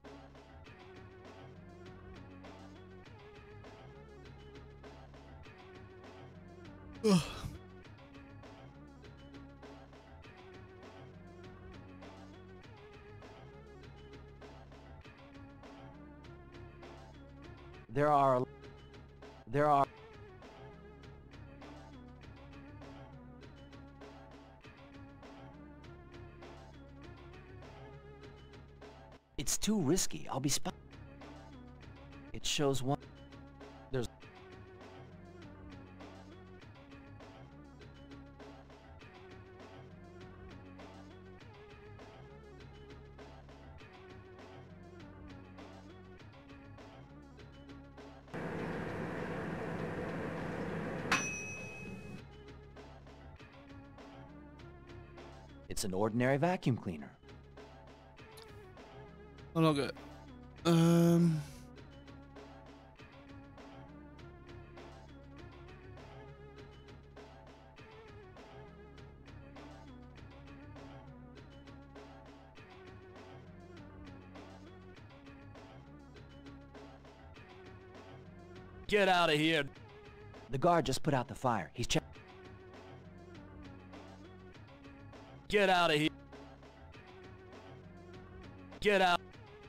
Ugh. There are. It's too risky. I'll be It shows one. There's. It's an ordinary vacuum cleaner. Unlock it. Get out of here. The guard just put out the fire. He's check. Get out of here. Get out.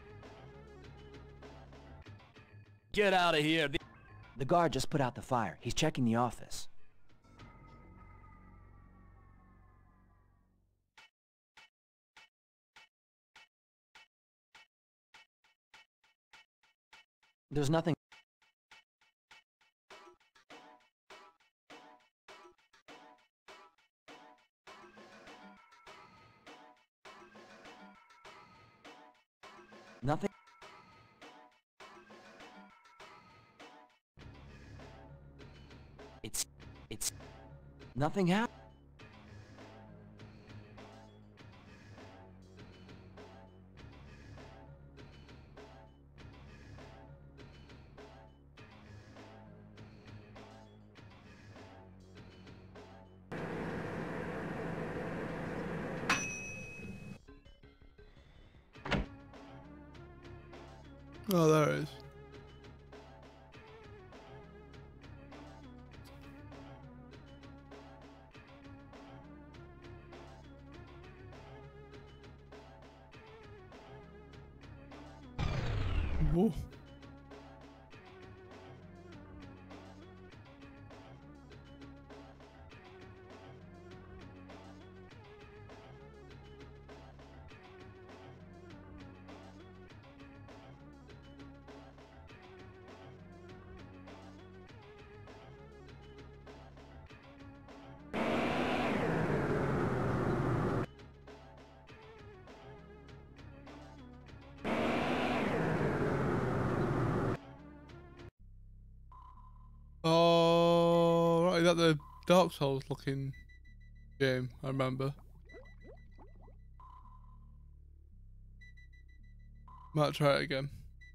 Get out of here. The guard just put out the fire. He's checking the office. There's nothing. Nothing. It's nothing happened. Oh, there it is. Whoa. Oh, right, is that the Dark Souls looking game? I remember. Might try it again.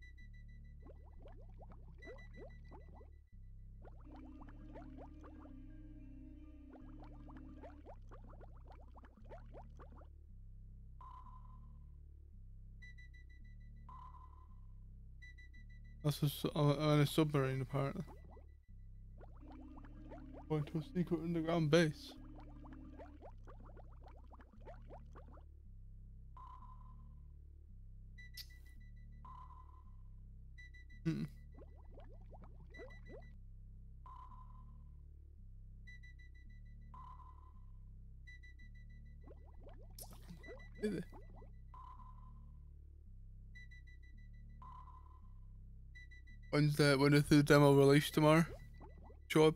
That's on a submarine, apparently. Going to a secret underground base. Hmm. Is it? When is the demo released tomorrow? Sure.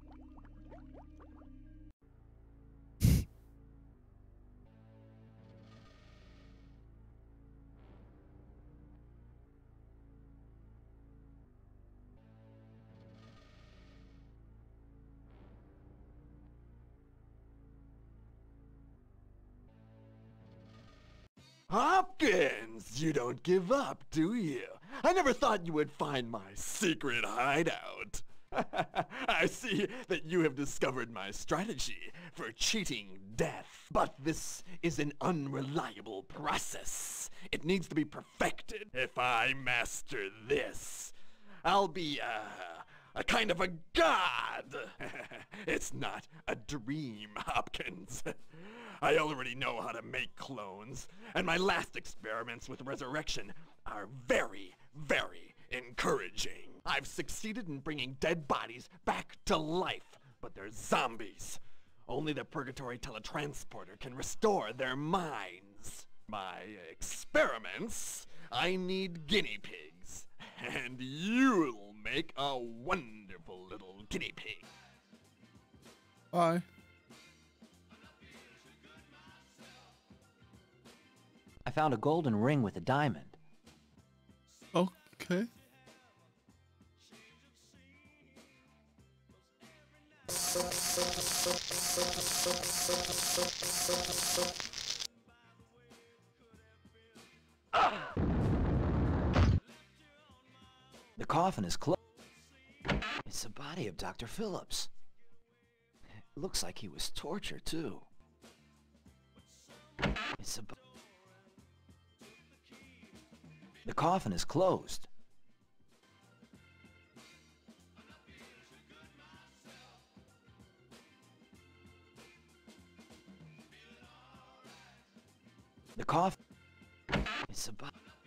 Hopkins, you don't give up, do you? I never thought you would find my secret hideout. I see that you have discovered my strategy for cheating death. But this is an unreliable process. It needs to be perfected. If I master this, I'll be a kind of a god. It's not a dream, Hopkins. I already know how to make clones, and my last experiments with resurrection are very, very encouraging. I've succeeded in bringing dead bodies back to life, but they're zombies. Only the Purgatory teletransporter can restore their minds. My experiments, I need guinea pigs, and you'll make a wonderful little guinea pig. Bye. I found a golden ring with a diamond. Okay. The coffin is closed. It's the body of Dr. Phillips. It looks like he was tortured, too. It's a... The coffin is closed. The coffin... It's a...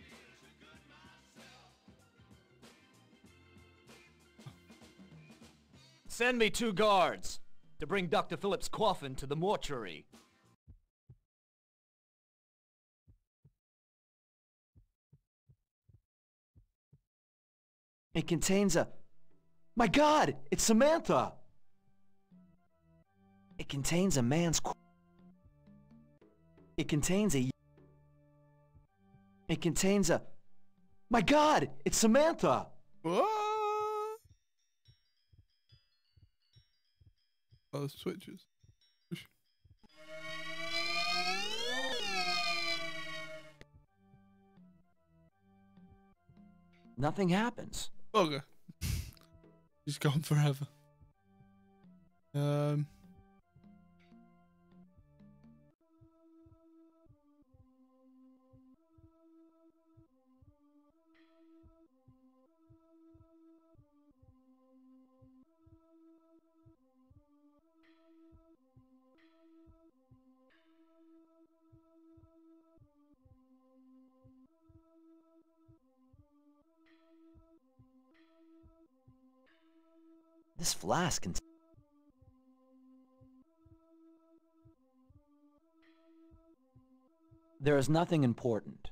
Send me 2 guards to bring Dr. Phillips' coffin to the mortuary. It contains a... My God! It's Samantha! It contains a man's... It contains a... It contains a... My God! It's Samantha! What? Oh, switches. Nothing happens. Okay. He's gone forever. This flask contains... There is nothing important.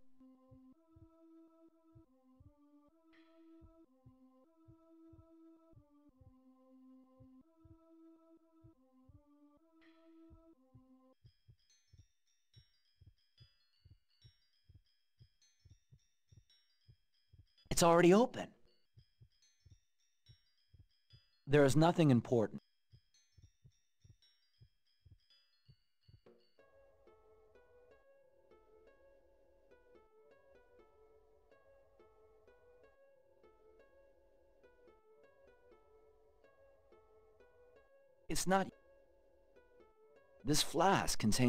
It's already open. There is nothing important. It's not... This flask contains...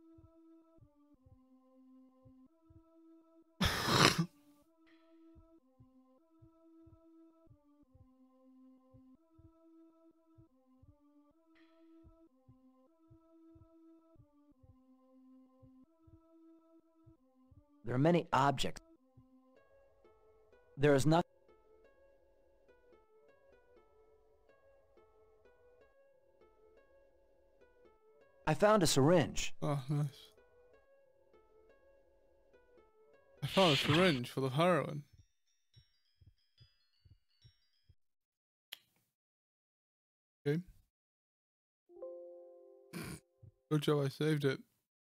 There are many objects. There is nothing... I found a syringe. Oh, nice. I found a syringe full of heroin. Okay. Good job I saved it.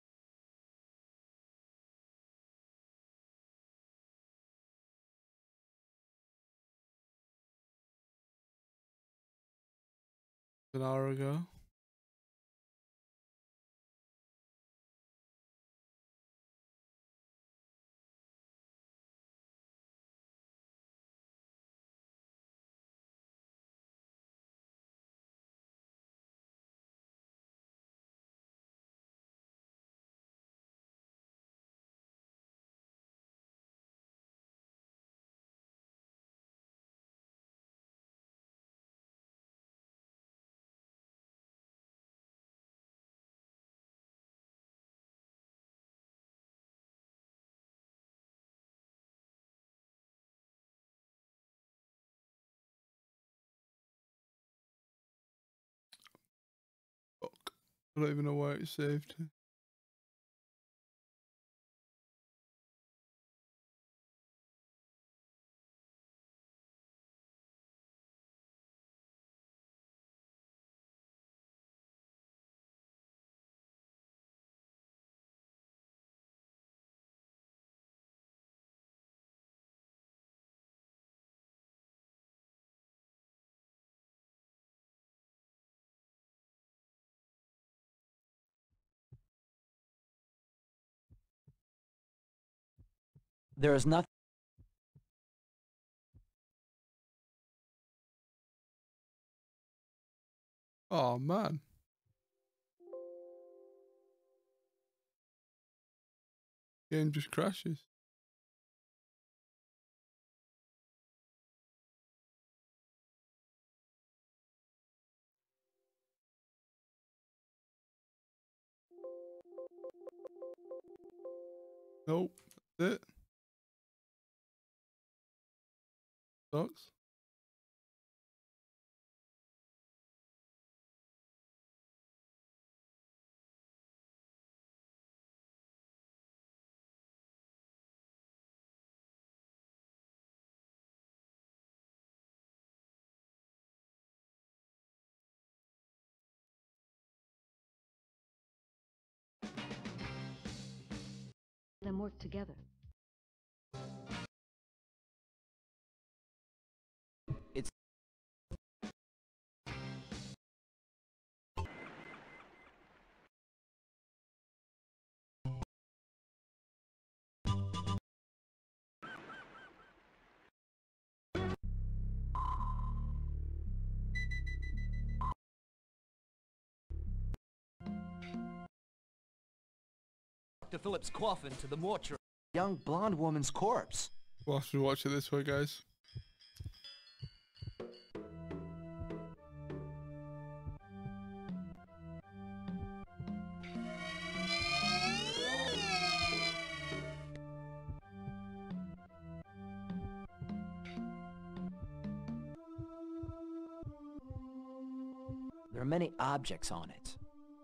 An hour ago. I don't even know why it's saved. There is nothing. Oh man. Game just crashes. Nope. That's it. Sucks. Them work together. It's Dr. Phillips' coffin to the mortuary. young blonde woman's corpse. We'll have to watch it this way, guys. There are many objects on it.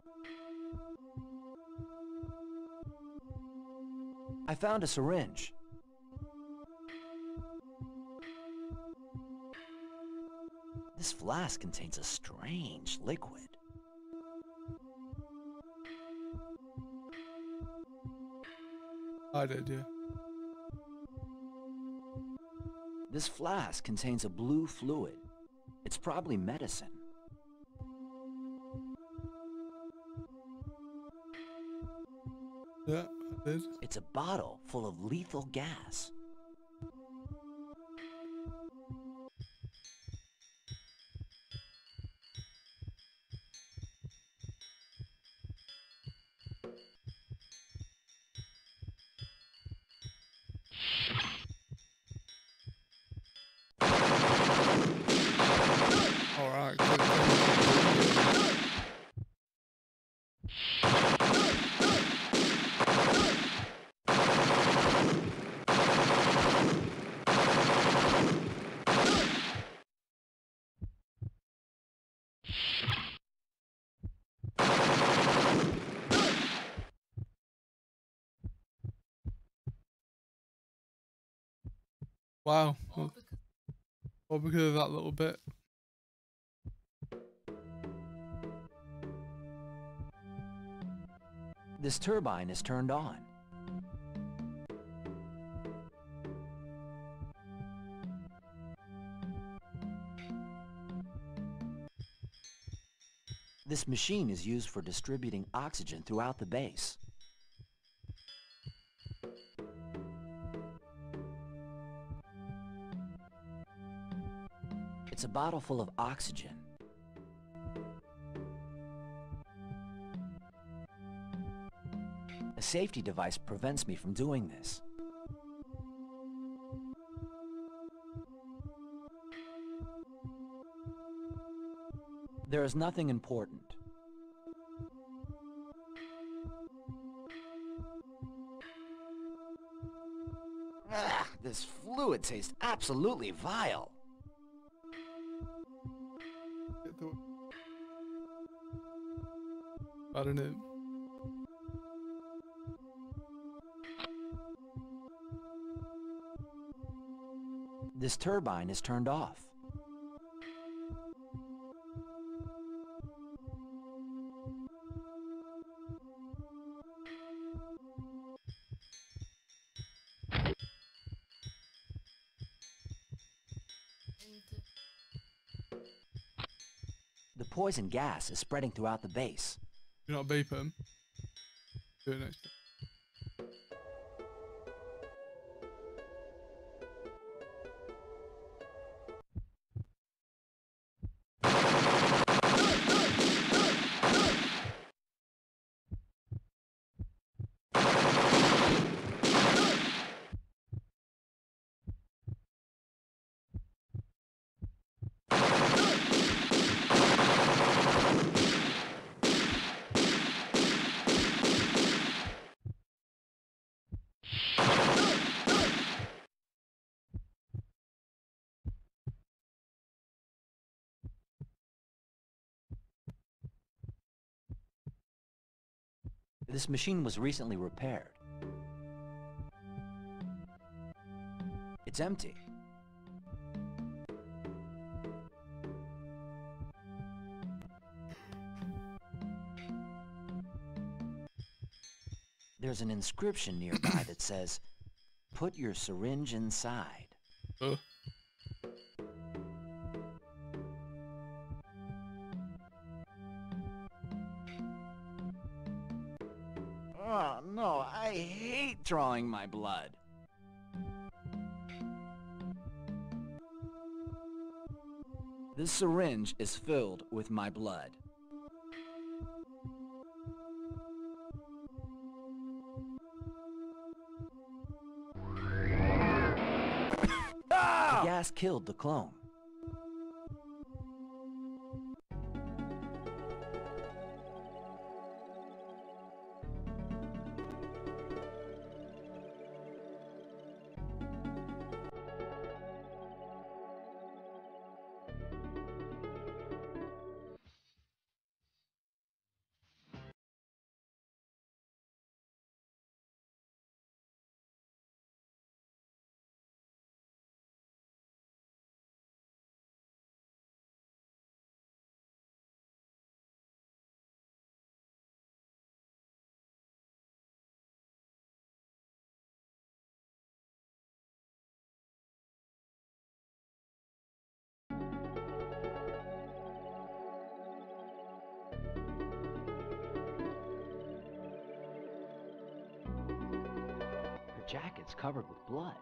I found a syringe. This flask contains a strange liquid. I did, yeah. This flask contains a blue fluid. It's probably medicine. Yeah, I did. It's a bottle full of lethal gas. Alright, wow. All because of that little bit. This turbine is turned on. This machine is used for distributing oxygen throughout the base. It's a bottle full of oxygen. A safety device prevents me from doing this. There is nothing important. Ugh, this fluid tastes absolutely vile. I don't know. This turbine is turned off. The poison gas is spreading throughout the base. Do not beep him. Do it next time. This machine was recently repaired. It's empty. There's an inscription nearby that says, "Put your syringe inside." Oh, no, I hate drawing my blood. This syringe is filled with my blood. The gas killed the clone. Her jacket's covered with blood.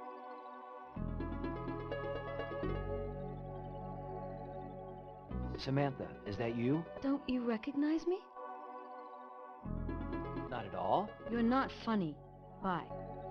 Samantha, is that you? Don't you recognize me? Not at all. You're not funny. Bye.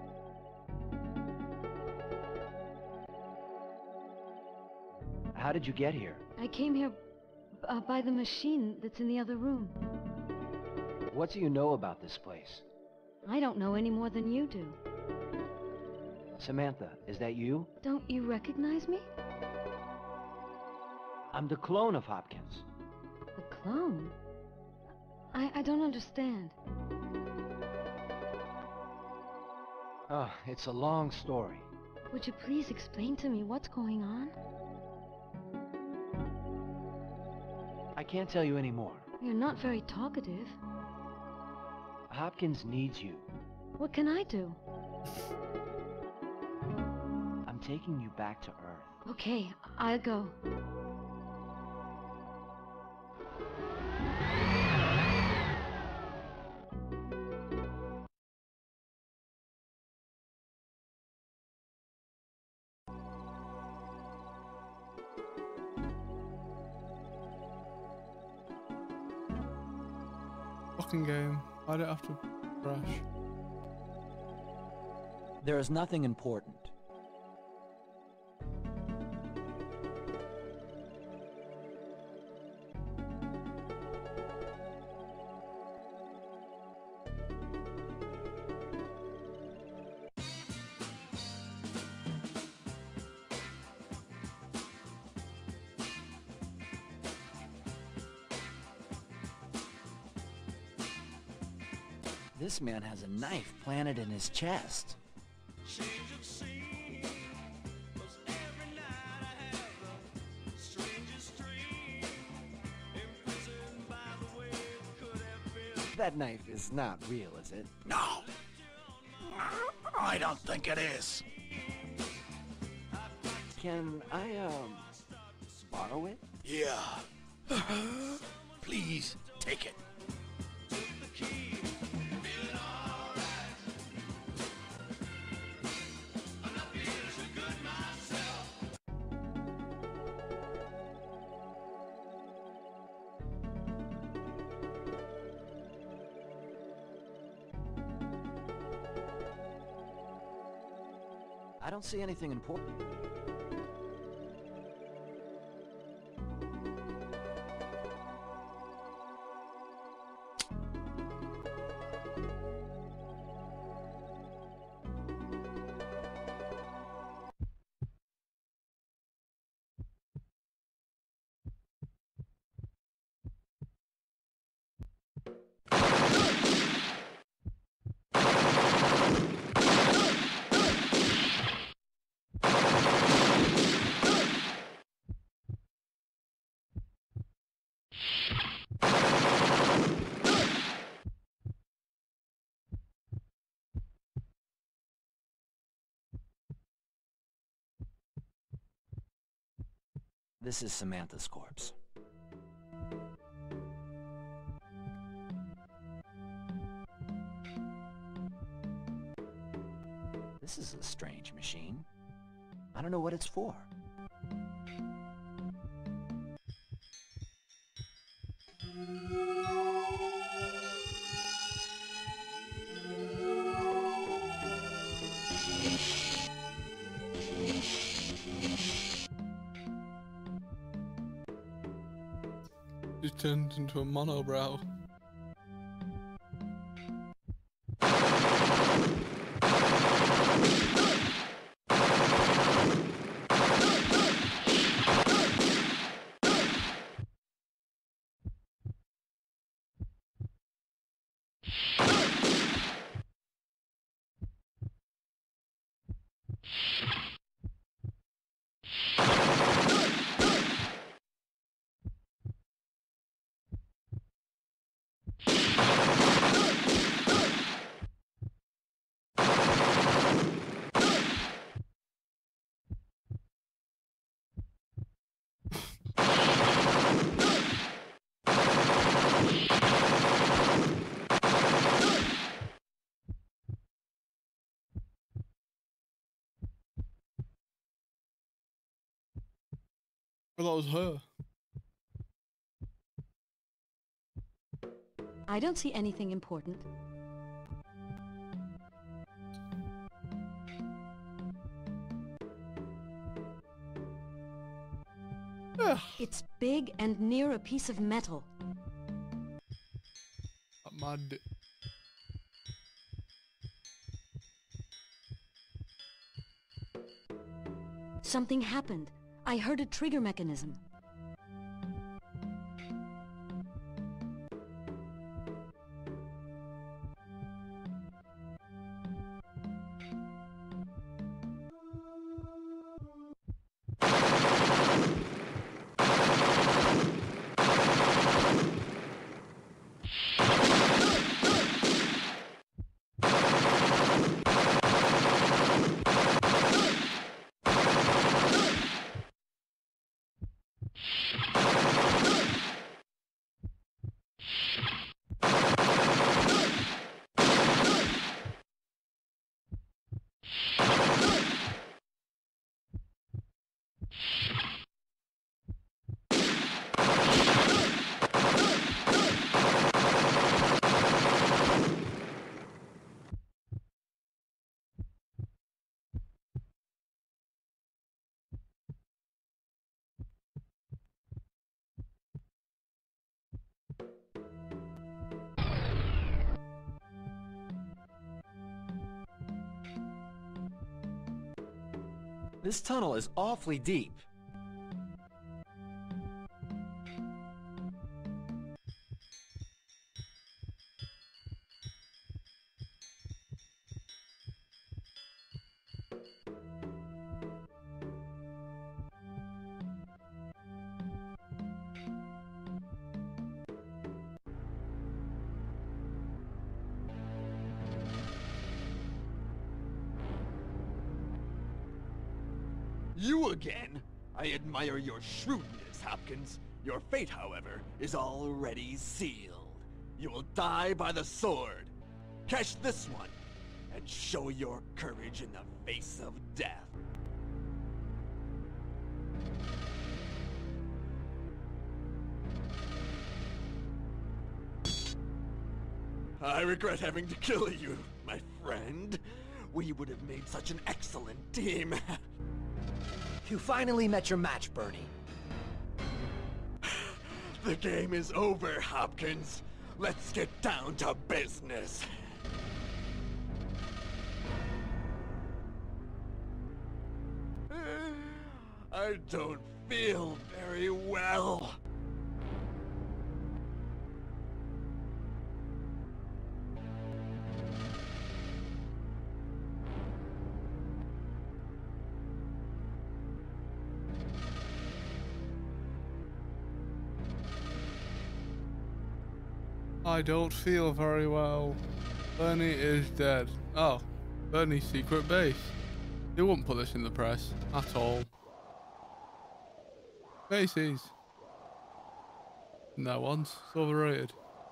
How did you get here? I came here by the machine that's in the other room. What do you know about this place? I don't know any more than you do. Samantha, is that you? Don't you recognize me? I'm the clone of Hopkins. The clone? I don't understand. Oh, it's a long story. Would you please explain to me what's going on? I can't tell you anymore. You're not very talkative. Hopkins needs you. What can I do? I'm taking you back to Earth. Okay, I'll go. Fucking game. I don't have to crash. There is nothing important. This man has a knife planted in his chest. That knife is not real, is it? No. I don't think it is. Can I, borrow it? Yeah. Please, take it. I don't see anything important. This is Samantha's corpse. This is a strange machine. I don't know what it's for. Just turned into a monobrow. I thought it was her. I don't see anything important. It's big and near a piece of metal. Mad. Something happened. I heard a trigger mechanism. This tunnel is awfully deep. You again? I admire your shrewdness, Hopkins. Your fate, however, is already sealed. You will die by the sword. Catch this one, and show your courage in the face of death. I regret having to kill you, my friend. We would have made such an excellent team. You finally met your match, Bernie. The game is over, Hopkins. Let's get down to business. I don't feel very well. I don't feel very well. Bernie is dead. Oh, Bernie's secret base. They wouldn't put this in the press at all. Bases. No one's. It's overrated.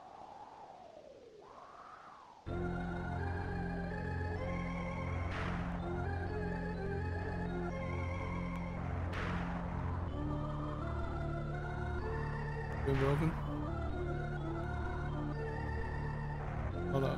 Been broken. Hold up.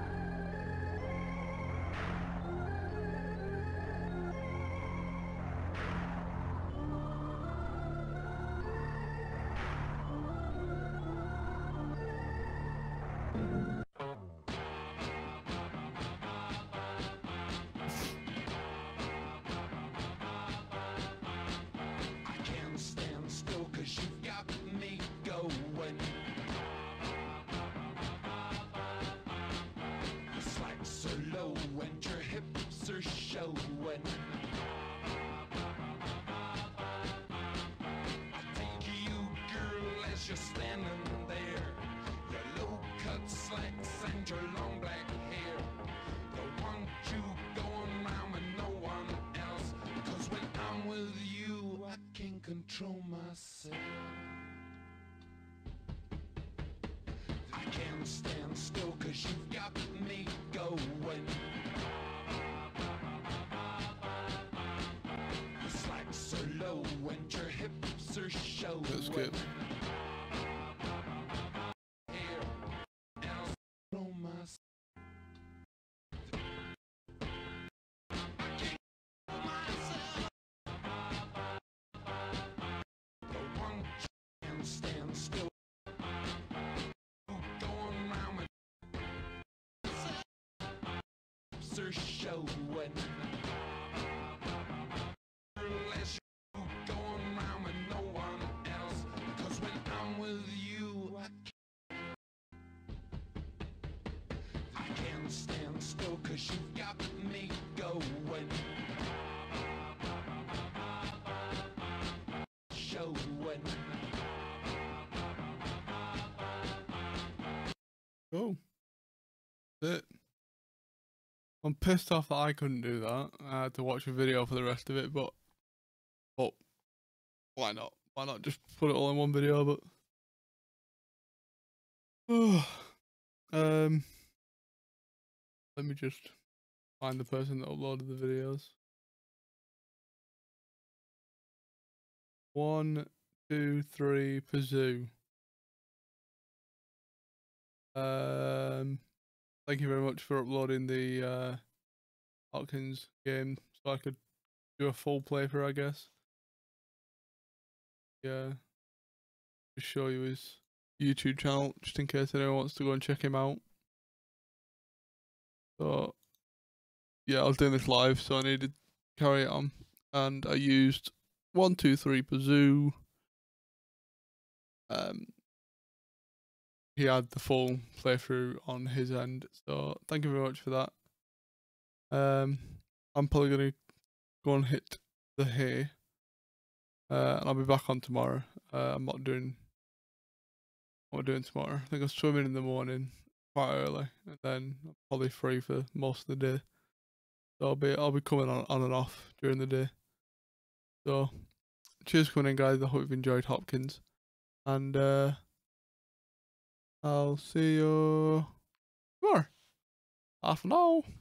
I can't stand still 'cause you've got me going. Your slacks are low and your hips are showing. I take you, girl, as you're standing there. Your low-cut slacks and your long black hair. Don't want you going round with no one else. 'Cause when I'm with you, I can control myself. I can't stand still 'cause you've got me going. Your slacks are low and your hips are showing. That's good. Stand still. Going round with are showing. Unless you going round with no one else. 'Cause when I'm with you, I can't stand still 'cause you've got me going. Showing. Oh. That's it. I'm pissed off that I couldn't do that. I had to watch a video for the rest of it, but why not? why not just put it all in one video? But let me just find the person that uploaded the videos. 1, 2, 3, Pazoo. Thank you very much for uploading the Hopkins game so I could do a full playthrough, I guess. Yeah, just show you his YouTube channel just in case anyone wants to go and check him out. So yeah, I was doing this live, so I needed to carry it on, and I used 1, 2, 3 Pazoo. He had the full playthrough on his end, so thank you very much for that. I'm probably gonna go and hit the hay, and I'll be back on tomorrow. I'm not doing what I'm doing tomorrow. I think I'm swimming in the morning quite early, and then I'm probably free for most of the day. So I'll be coming on and off during the day. So cheers for coming in, guys. I hope you've enjoyed Hopkins, and I'll see you tomorrow. Half an hour.